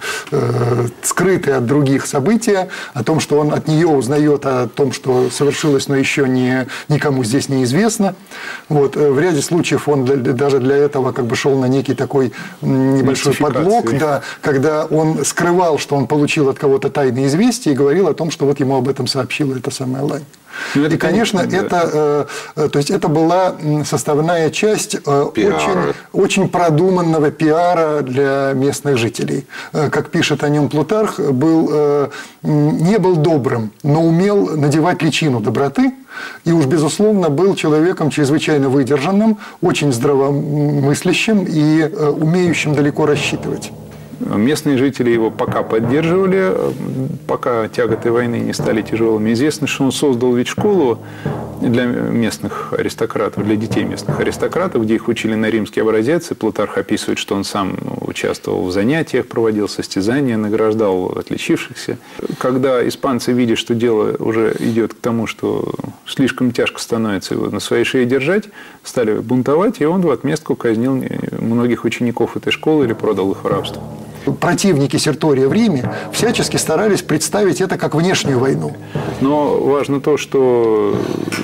вот скрытые от других события, о том, что он от нее узнает о том, что совершилось, но еще не, никому здесь неизвестно. Вот. В ряде случаев он для, даже для этого как бы шел на некий такой небольшой подлог, да, когда он скрывал, что он получил получил от кого-то тайные известия и говорил о том, что вот ему об этом сообщила эта самая лань. Ну, это, и, конечно, конечно это, э, то есть это была составная часть э, очень, очень продуманного пиара для местных жителей. Э, как пишет о нем Плутарх, был, э, не был добрым, но умел надевать личину доброты. И уж, безусловно, был человеком чрезвычайно выдержанным, очень здравомыслящим и э, умеющим далеко рассчитывать. Местные жители его пока поддерживали, пока тяготы войны не стали тяжелыми. Известно, что он создал ведь школу для местных аристократов, для детей местных аристократов, где их учили на римский образец. И Плутарх описывает, что он сам участвовал в занятиях, проводил состязания, награждал отличившихся. Когда испанцы видят, что дело уже идет к тому, что слишком тяжко становится его на своей шее держать, стали бунтовать, и он в отместку казнил многих учеников этой школы или продал их в рабство. Противники Сертория в Риме всячески старались представить это как внешнюю войну. Но важно то, что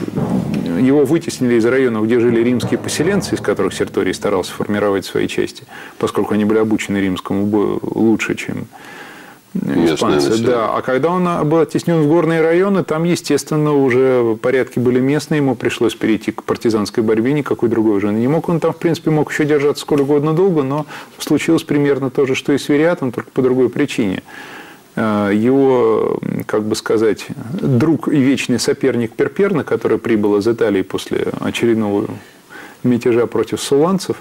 его вытеснили из районов, где жили римские поселенцы, из которых Серторий старался формировать свои части, поскольку они были обучены римскому бою лучше, чем испанцы. Да. А когда он был оттеснен в горные районы, там, естественно, уже порядки были местные, ему пришлось перейти к партизанской борьбе, никакой другой уже не мог. Он там, в принципе, мог еще держаться сколь угодно долго, но случилось примерно то же, что и с Вириатом, только по другой причине. Его, как бы сказать, друг и вечный соперник Перперна, который прибыл из Италии после очередного мятежа против суланцев,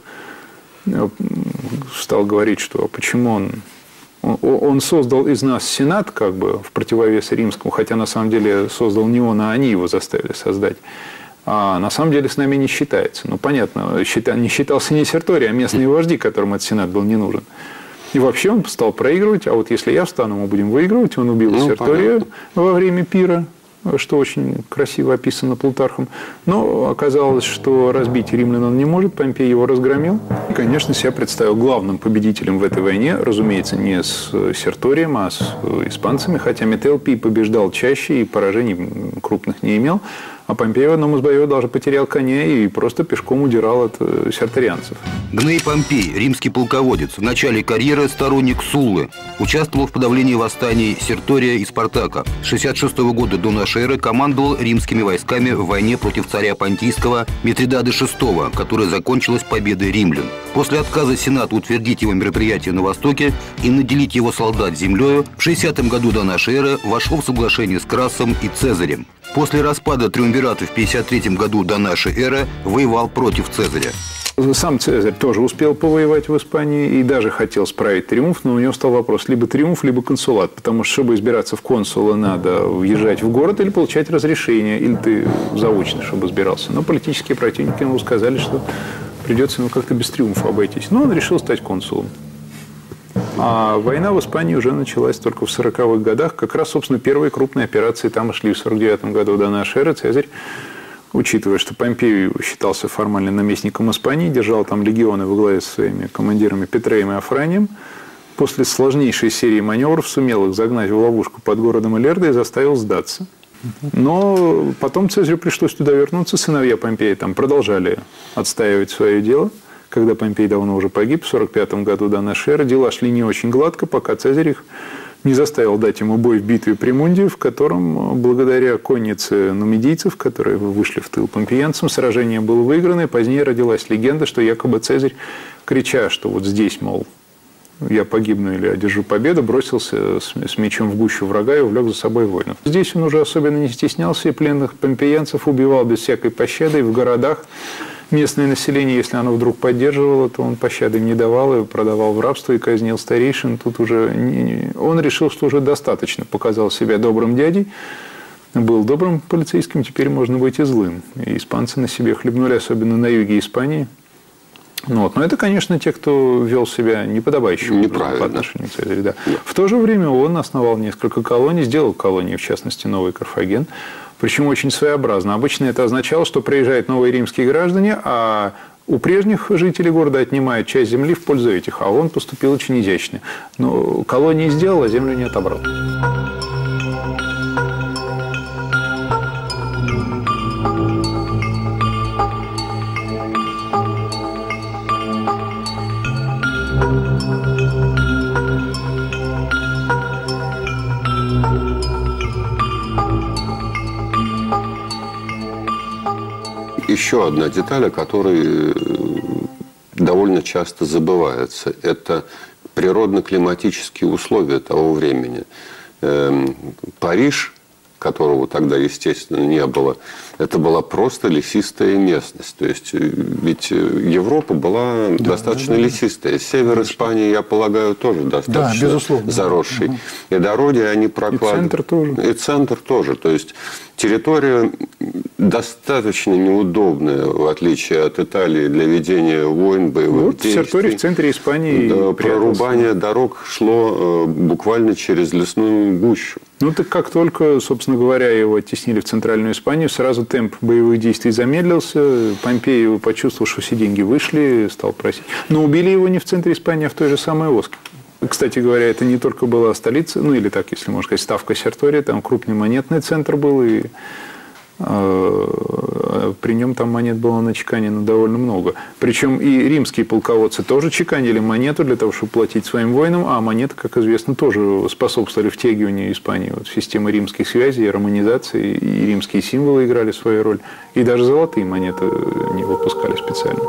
стал говорить, что почему он... Он создал из нас сенат, как бы, в противовес римскому, хотя на самом деле создал не он, а они его заставили создать. А на самом деле с нами не считается. Ну, понятно, не считался не Серторий, а местные вожди, которым этот сенат был не нужен. И вообще он стал проигрывать, а вот если я встану, мы будем выигрывать. Он убил ну, Сертория понятно. во время пира, что очень красиво описано Плутархом. Но оказалось, что разбить римлян он не может, Помпей его разгромил. И, конечно, себя представил главным победителем в этой войне, разумеется, не с Серторием, а с испанцами, хотя Метелпий побеждал чаще и поражений крупных не имел. А Помпей в одном из боев даже потерял коня и просто пешком удирал от серторианцев. Гней Помпей, римский полководец, в начале карьеры сторонник Суллы. Участвовал в подавлении восстаний Сертория и Спартака. С шестьдесят шестого года до нашей эры командовал римскими войсками в войне против царя Понтийского Митридада шестого, которая закончилась победой римлян. После отказа Сената утвердить его мероприятие на Востоке и наделить его солдат землею, в шестидесятом году до нашей эры вошел в соглашение с Крассом и Цезарем. После распада триумвирата в пятьдесят третьем году до нашей эры воевал против Цезаря. Сам Цезарь тоже успел повоевать в Испании и даже хотел справить триумф, но у него стал вопрос: либо триумф, либо консулат. Потому что, чтобы избираться в консулы, надо въезжать в город или получать разрешение, или ты заочно, чтобы избирался. Но политические противники ему сказали, что придется ему как-то без триумфа обойтись. Но он решил стать консулом. А война в Испании уже началась только в сороковых годах. Как раз, собственно, первые крупные операции там и шли в сорок девятом году до нашей эры. Цезарь, учитывая, что Помпей считался формально наместником Испании, держал там легионы во главе со своими командирами Петреем и Афранием, после сложнейшей серии маневров сумел их загнать в ловушку под городом Илерда и заставил сдаться. Но потом Цезарю пришлось туда вернуться. Сыновья Помпея там продолжали отстаивать свое дело. Когда Помпей давно уже погиб, в сорок пятом году до нашей эры, дела шли не очень гладко, пока Цезарь их не заставил дать ему бой в битве при Мунде, в котором, благодаря коннице нумидийцев, которые вышли в тыл помпеянцам, сражение было выиграно, и позднее родилась легенда, что якобы Цезарь, крича, что вот здесь, мол, я погибну или одержу победу, бросился с мечом в гущу врага и увлек за собой воинов. Здесь он уже особенно не стеснялся, и пленных помпеянцев убивал без всякой пощады, и в городах местное население, если оно вдруг поддерживало, то он пощады не давал и продавал в рабство и казнил старейшин. Тут уже не... он решил, что уже достаточно, показал себя добрым дядей, был добрым полицейским, теперь можно быть и злым. И испанцы на себе хлебнули, особенно на юге Испании. Ну, вот. Но это, конечно, те, кто вел себя неподобающим по отношению к Цезарю. Да. В то же время он основал несколько колоний, сделал колонии, в частности, Новый Карфаген. Причем очень своеобразно. Обычно это означало, что приезжают новые римские граждане, а у прежних жителей города отнимают часть земли в пользу этих. А он поступил очень изящно. Но колонии сделал, а землю не отобрал. Еще одна деталь, о которой довольно часто забывается, это природно-климатические условия того времени. Париж, которого тогда, естественно, не было, это была просто лесистая местность. То есть, ведь Европа была да, достаточно да, да, лесистая. Север Конечно. Испании, я полагаю, тоже достаточно да, заросший. Угу. И дороги они прокладывали. И центр тоже. И центр тоже. То есть, территория достаточно неудобная, в отличие от Италии, для ведения войн, боевых вот действий. Серторий в центре Испании. Да, прорубание дорог шло буквально через лесную гущу. Ну, так как только, собственно говоря, его оттеснили в Центральную Испанию, сразу темп боевых действий замедлился. Помпей почувствовал, что все деньги вышли, стал просить. Но убили его не в центре Испании, а в той же самой Оске. Кстати говоря, это не только была столица, ну или так, если можно сказать, ставка Сертория, там крупный монетный центр был, и э, при нем там монет было начеканено довольно много. Причем и римские полководцы тоже чеканили монету для того, чтобы платить своим воинам, а монеты, как известно, тоже способствовали втягиванию Испании вот, в систему римских связей, романизации, и римские символы играли свою роль, и даже золотые монеты не выпускали специально.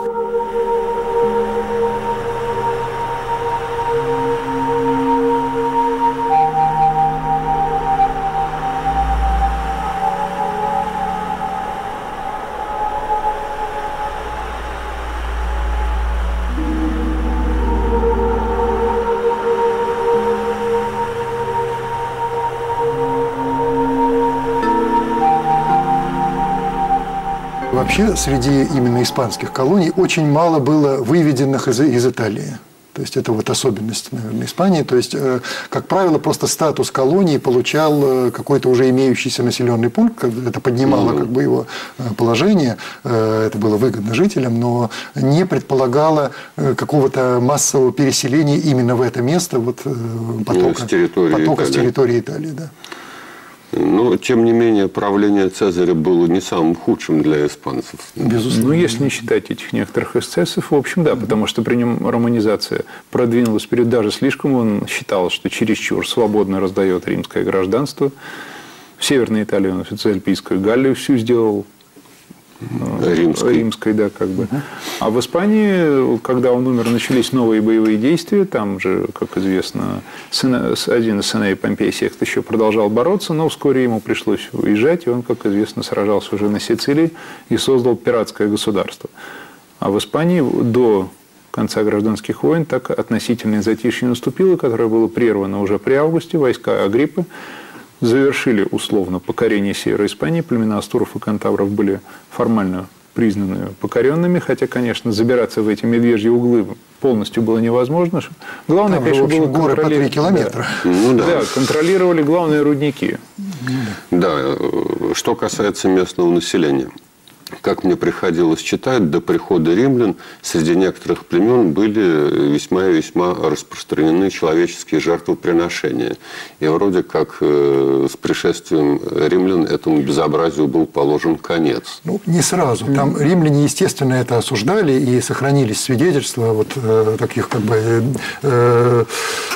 Вообще, среди именно испанских колоний очень мало было выведенных из, из Италии. То есть это вот особенность, наверное, Испании. То есть, как правило, просто статус колонии получал какой-то уже имеющийся населенный пункт, это поднимало как бы его положение, это было выгодно жителям, но не предполагало какого-то массового переселения именно в это место вот, потока, с территории потока с Италии. территории Италии. Да. Но, тем не менее, правление Цезаря было не самым худшим для испанцев. Безусловно. Ну, если не считать этих некоторых эксцессов, в общем, да, потому что при нем романизация продвинулась вперед даже слишком. Он считал, что чересчур свободно раздает римское гражданство. В Северной Италии он Альпийскую Галлию всю сделал Римской. Римской, да, как бы. А в Испании, когда он умер, начались новые боевые действия. Там же, как известно, сын, один из сыновей Помпея Секст еще продолжал бороться, но вскоре ему пришлось уезжать, и он, как известно, сражался уже на Сицилии и создал пиратское государство. А в Испании до конца гражданских войн так относительное затишье наступило, которое было прервано уже при августе. Войска Агриппы завершили условно покорение севера Испании. Племена астуров и кантавров были формально признаны покоренными, хотя, конечно, забираться в эти медвежьи углы полностью было невозможно. Главное, Там, конечно, в общем, было горы по три километра. Да. Ну, да. Да, контролировали главные рудники. Да, что касается местного населения. Как мне приходилось читать, до прихода римлян среди некоторых племен были весьма и весьма распространены человеческие жертвоприношения. И вроде как э, с пришествием римлян этому безобразию был положен конец. Ну, не сразу. Там римляне, естественно, это осуждали, и сохранились свидетельства вот э, таких как бы э, э,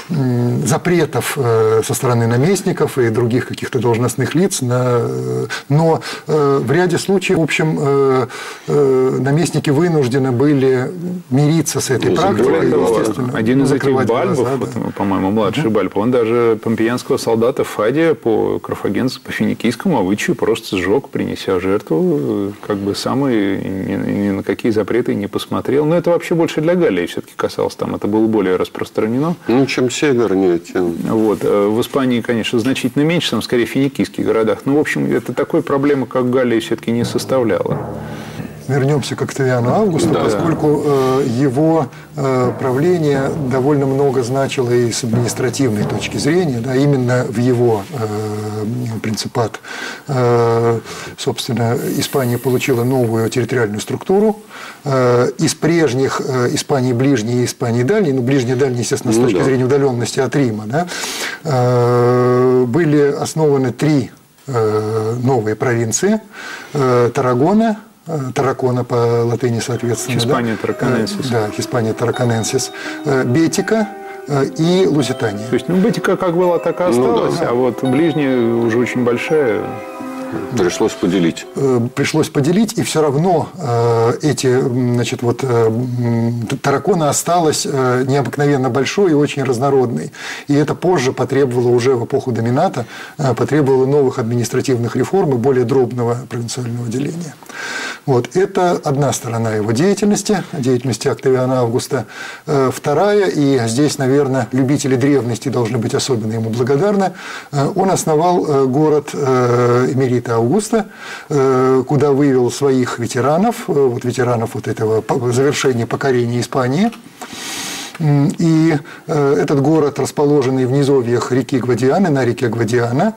запретов э, со стороны наместников и других каких-то должностных лиц. На, э, но э, в ряде случаев, в общем, э, э, наместники вынуждены были мириться с этой Ну, практикой. того, один из этих закрывать бальбов, глаза, вот, да. по-моему, младший uh-huh. бальб, он даже помпеянского солдата Фадия по карфагенскому, по финикийскому обычаю просто сжег, принеся жертву, как бы сам и ни, ни на какие запреты не посмотрел. Но это вообще больше для Галлии все-таки касалось, там это было более распространено. Ну, чем севернее, тем... Вот. В Испании, конечно, значительно меньше, там скорее в финикийских городах. Но, в общем, это такой проблемы, как Галлия, все-таки не составляла. Вернемся к Октавиану Августу, Да. поскольку э, его э, правление довольно много значило и с административной точки зрения, да, именно в его э, принципат. Э, собственно, Испания получила новую территориальную структуру. Э, из прежних э, Испании ближней и Испании дальней, ну, ближняя и дальняя, естественно, с Ну, точки да. зрения удаленности от Рима, да, э, были основаны три э, новые провинции. Э, Таррагона, Тарракона по латыни, соответственно. Хиспания да? Тарраконенсис. Да, Хиспания Тарраконенсис. Бетика и Лузитания. То есть, ну, Бетика как была, так и осталась, Ну, да. а вот ближняя уже очень большая. Пришлось поделить. Пришлось поделить, и все равно э, эти, значит, вот, э, Тарракона осталась э, необыкновенно большой и очень разнородной. И это позже потребовало уже в эпоху домината, э, потребовало новых административных реформ и более дробного провинциального деления. Вот. Это одна сторона его деятельности, деятельности Октавиана Августа. Э, вторая, и здесь, наверное, любители древности должны быть особенно ему благодарны, э, он основал э, город э, Эмерита Аугуста, куда вывел своих ветеранов, вот ветеранов вот этого завершения покорения Испании. И этот город, расположенный в низовьях реки Гвадианы, на реке Гвадиана,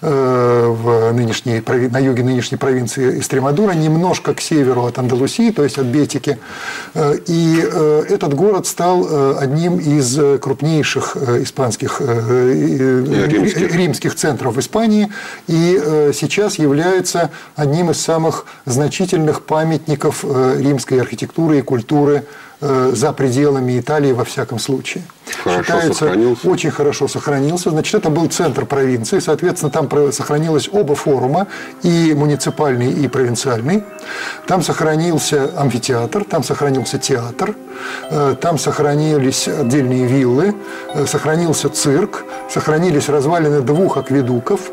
в нынешней, на юге нынешней провинции Эстремадура, немножко к северу от Андалусии, то есть от Бетики. И этот город стал одним из крупнейших испанских римских, римских центров в Испании и сейчас является одним из самых значительных памятников римской архитектуры и культуры за пределами Италии во всяком случае. Хорошо Считается, сохранился. очень хорошо сохранился. Значит, это был центр провинции, соответственно, там сохранилось оба форума, и муниципальный, и провинциальный. Там сохранился амфитеатр, там сохранился театр, там сохранились отдельные виллы, сохранился цирк, сохранились развалины двух акведуков.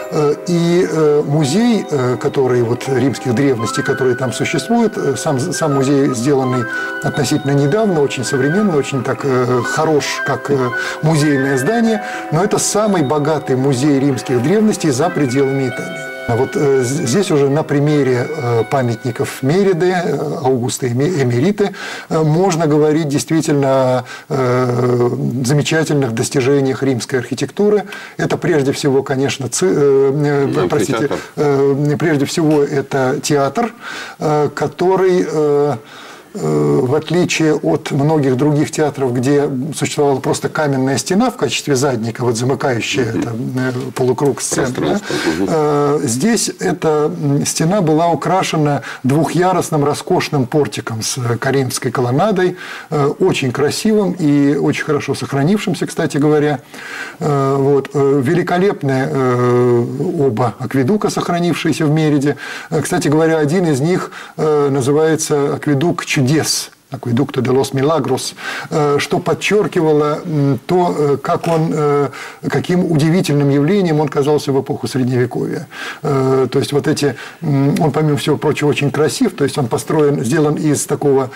И музей, который вот, римских древностей, который там существует, сам, сам музей, сделанный относительно недавно, очень современный, очень так хорош, как музейное здание, но это самый богатый музей римских древностей за пределами Италии. Вот э, здесь уже на примере э, памятников Мериды, э, Аугуста и Эмериты, э, можно говорить действительно о э, замечательных достижениях римской архитектуры. Это прежде всего, конечно, ци, э, э, простите, э, прежде всего это театр, э, который... Э, в отличие от многих других театров, где существовала просто каменная стена в качестве задника, вот замыкающая mm-hmm. это, полукруг сцены, да? mm-hmm. здесь эта стена была украшена двухъярусным роскошным портиком с коринфской колоннадой, очень красивым и очень хорошо сохранившимся, кстати говоря. Вот. Великолепные оба акведука, сохранившиеся в Мериде. Кстати говоря, один из них называется акведук чудес, акведукто де лос Милагрос, что подчеркивало то, как он, каким удивительным явлением он казался в эпоху Средневековья. То есть вот эти, он, помимо всего прочего, очень красив, то есть он построен, сделан из такого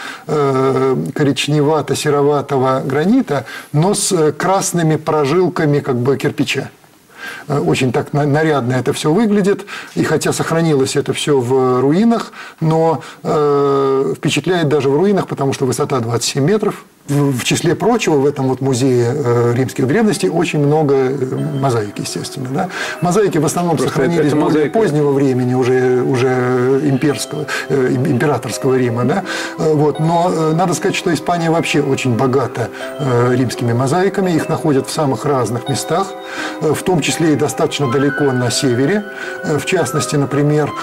коричневато-сероватого гранита, но с красными прожилками как бы кирпича. Очень так нарядно это все выглядит, и хотя сохранилось это все в руинах, но э, впечатляет даже в руинах, потому что высота двадцать семь метров. В числе прочего, в этом вот музее римских древностей очень много мозаики, естественно. Да? Мозаики в основном Просто сохранились это, это более позднего времени, уже, уже имперского, императорского Рима. Да? Вот. Но надо сказать, что Испания вообще очень богата римскими мозаиками. Их находят в самых разных местах, в том числе и достаточно далеко на севере. В частности, например,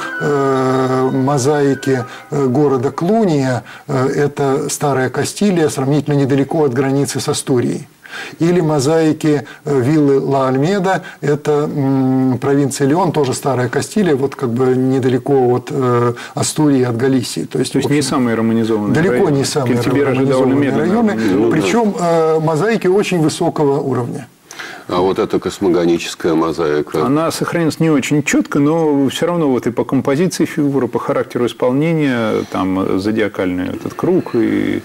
мозаики города Клуния – это старая Кастилия, сравнительно недалеко от границы с Астурией. Или мозаики виллы Ла-Альмеда, это м, провинция Леон, тоже старая Кастилия, вот как бы недалеко от э, Астурии, от Галисии. То есть, То есть общем, не самые романизованные далеко районы. не самые романизованные районы, причем э, мозаики очень высокого уровня. А вот эта космогоническая мозаика? Она сохранилась не очень четко, но все равно вот и по композиции фигуры, по характеру исполнения, там зодиакальный этот круг и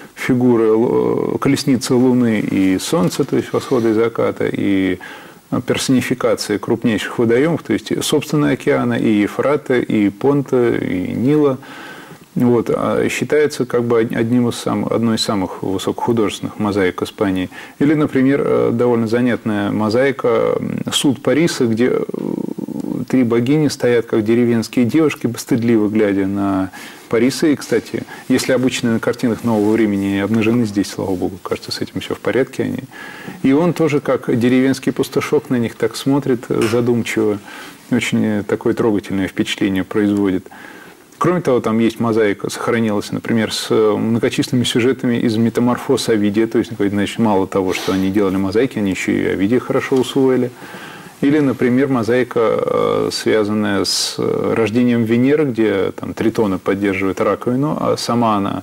фигуры колесницы Луны и Солнца, то есть восхода и заката, и персонификация крупнейших водоемов, то есть собственно океана, и Ефрата, и Понта, и Нила. Вот, а считается как бы одним из самых, одной из самых высокохудожественных мозаик Испании. Или, например, довольно занятная мозаика «Суд Париса», где три богини стоят как деревенские девушки, стыдливо глядя на Париса. И, кстати, если обычно на картинах нового времени обнажены, здесь, слава богу, кажется, с этим все в порядке. Они. И он тоже как деревенский пустошок на них так смотрит задумчиво. Очень такое трогательное впечатление производит. Кроме того, там есть мозаика, сохранилась, например, с многочисленными сюжетами из метаморфоз Овидия. То есть, значит, мало того, что они делали мозаики, они еще и Овидия хорошо усвоили. Или, например, мозаика, связанная с рождением Венеры, где там Тритона поддерживает раковину, а сама она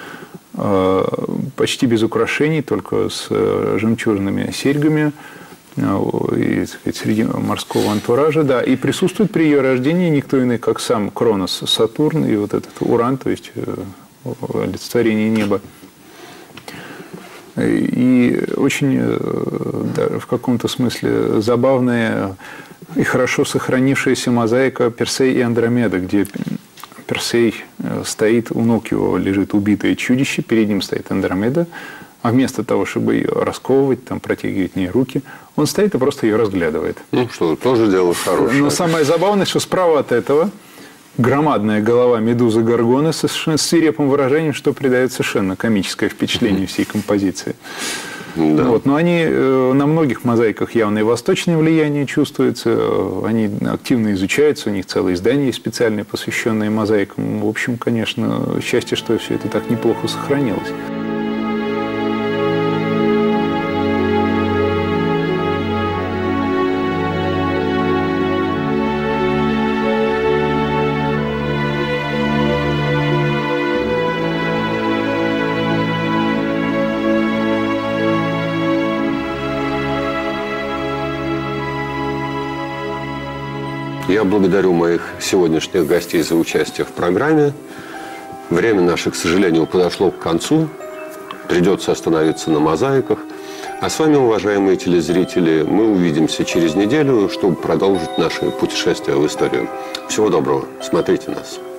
почти без украшений, только с жемчужными серьгами, и, так сказать, среди морского антуража, да, и присутствует при ее рождении никто иной, как сам Кронос Сатурн и вот этот Уран, то есть олицетворение неба. И очень, да, в каком-то смысле забавная и хорошо сохранившаяся мозаика Персей и Андромеда, где Персей стоит, у ног его лежит убитое чудище, перед ним стоит Андромеда, а вместо того, чтобы ее расковывать, там, протягивать в ней руки, он стоит и просто ее разглядывает. Ну что, тоже дело хорошее. Но самое забавное, что справа от этого громадная голова медузы Горгоны с совершенно свирепым выражением, что придает совершенно комическое впечатление всей композиции. Да. Вот. Но они на многих мозаиках явно и восточное влияние чувствуется, они активно изучаются, у них целое издание есть специальное, посвященное мозаикам. В общем, конечно, счастье, что все это так неплохо сохранилось. Я благодарю моих сегодняшних гостей за участие в программе. Время наше, к сожалению, подошло к концу. Придется остановиться на мозаиках. А с вами, уважаемые телезрители, мы увидимся через неделю, чтобы продолжить наше путешествие в историю. Всего доброго. Смотрите нас.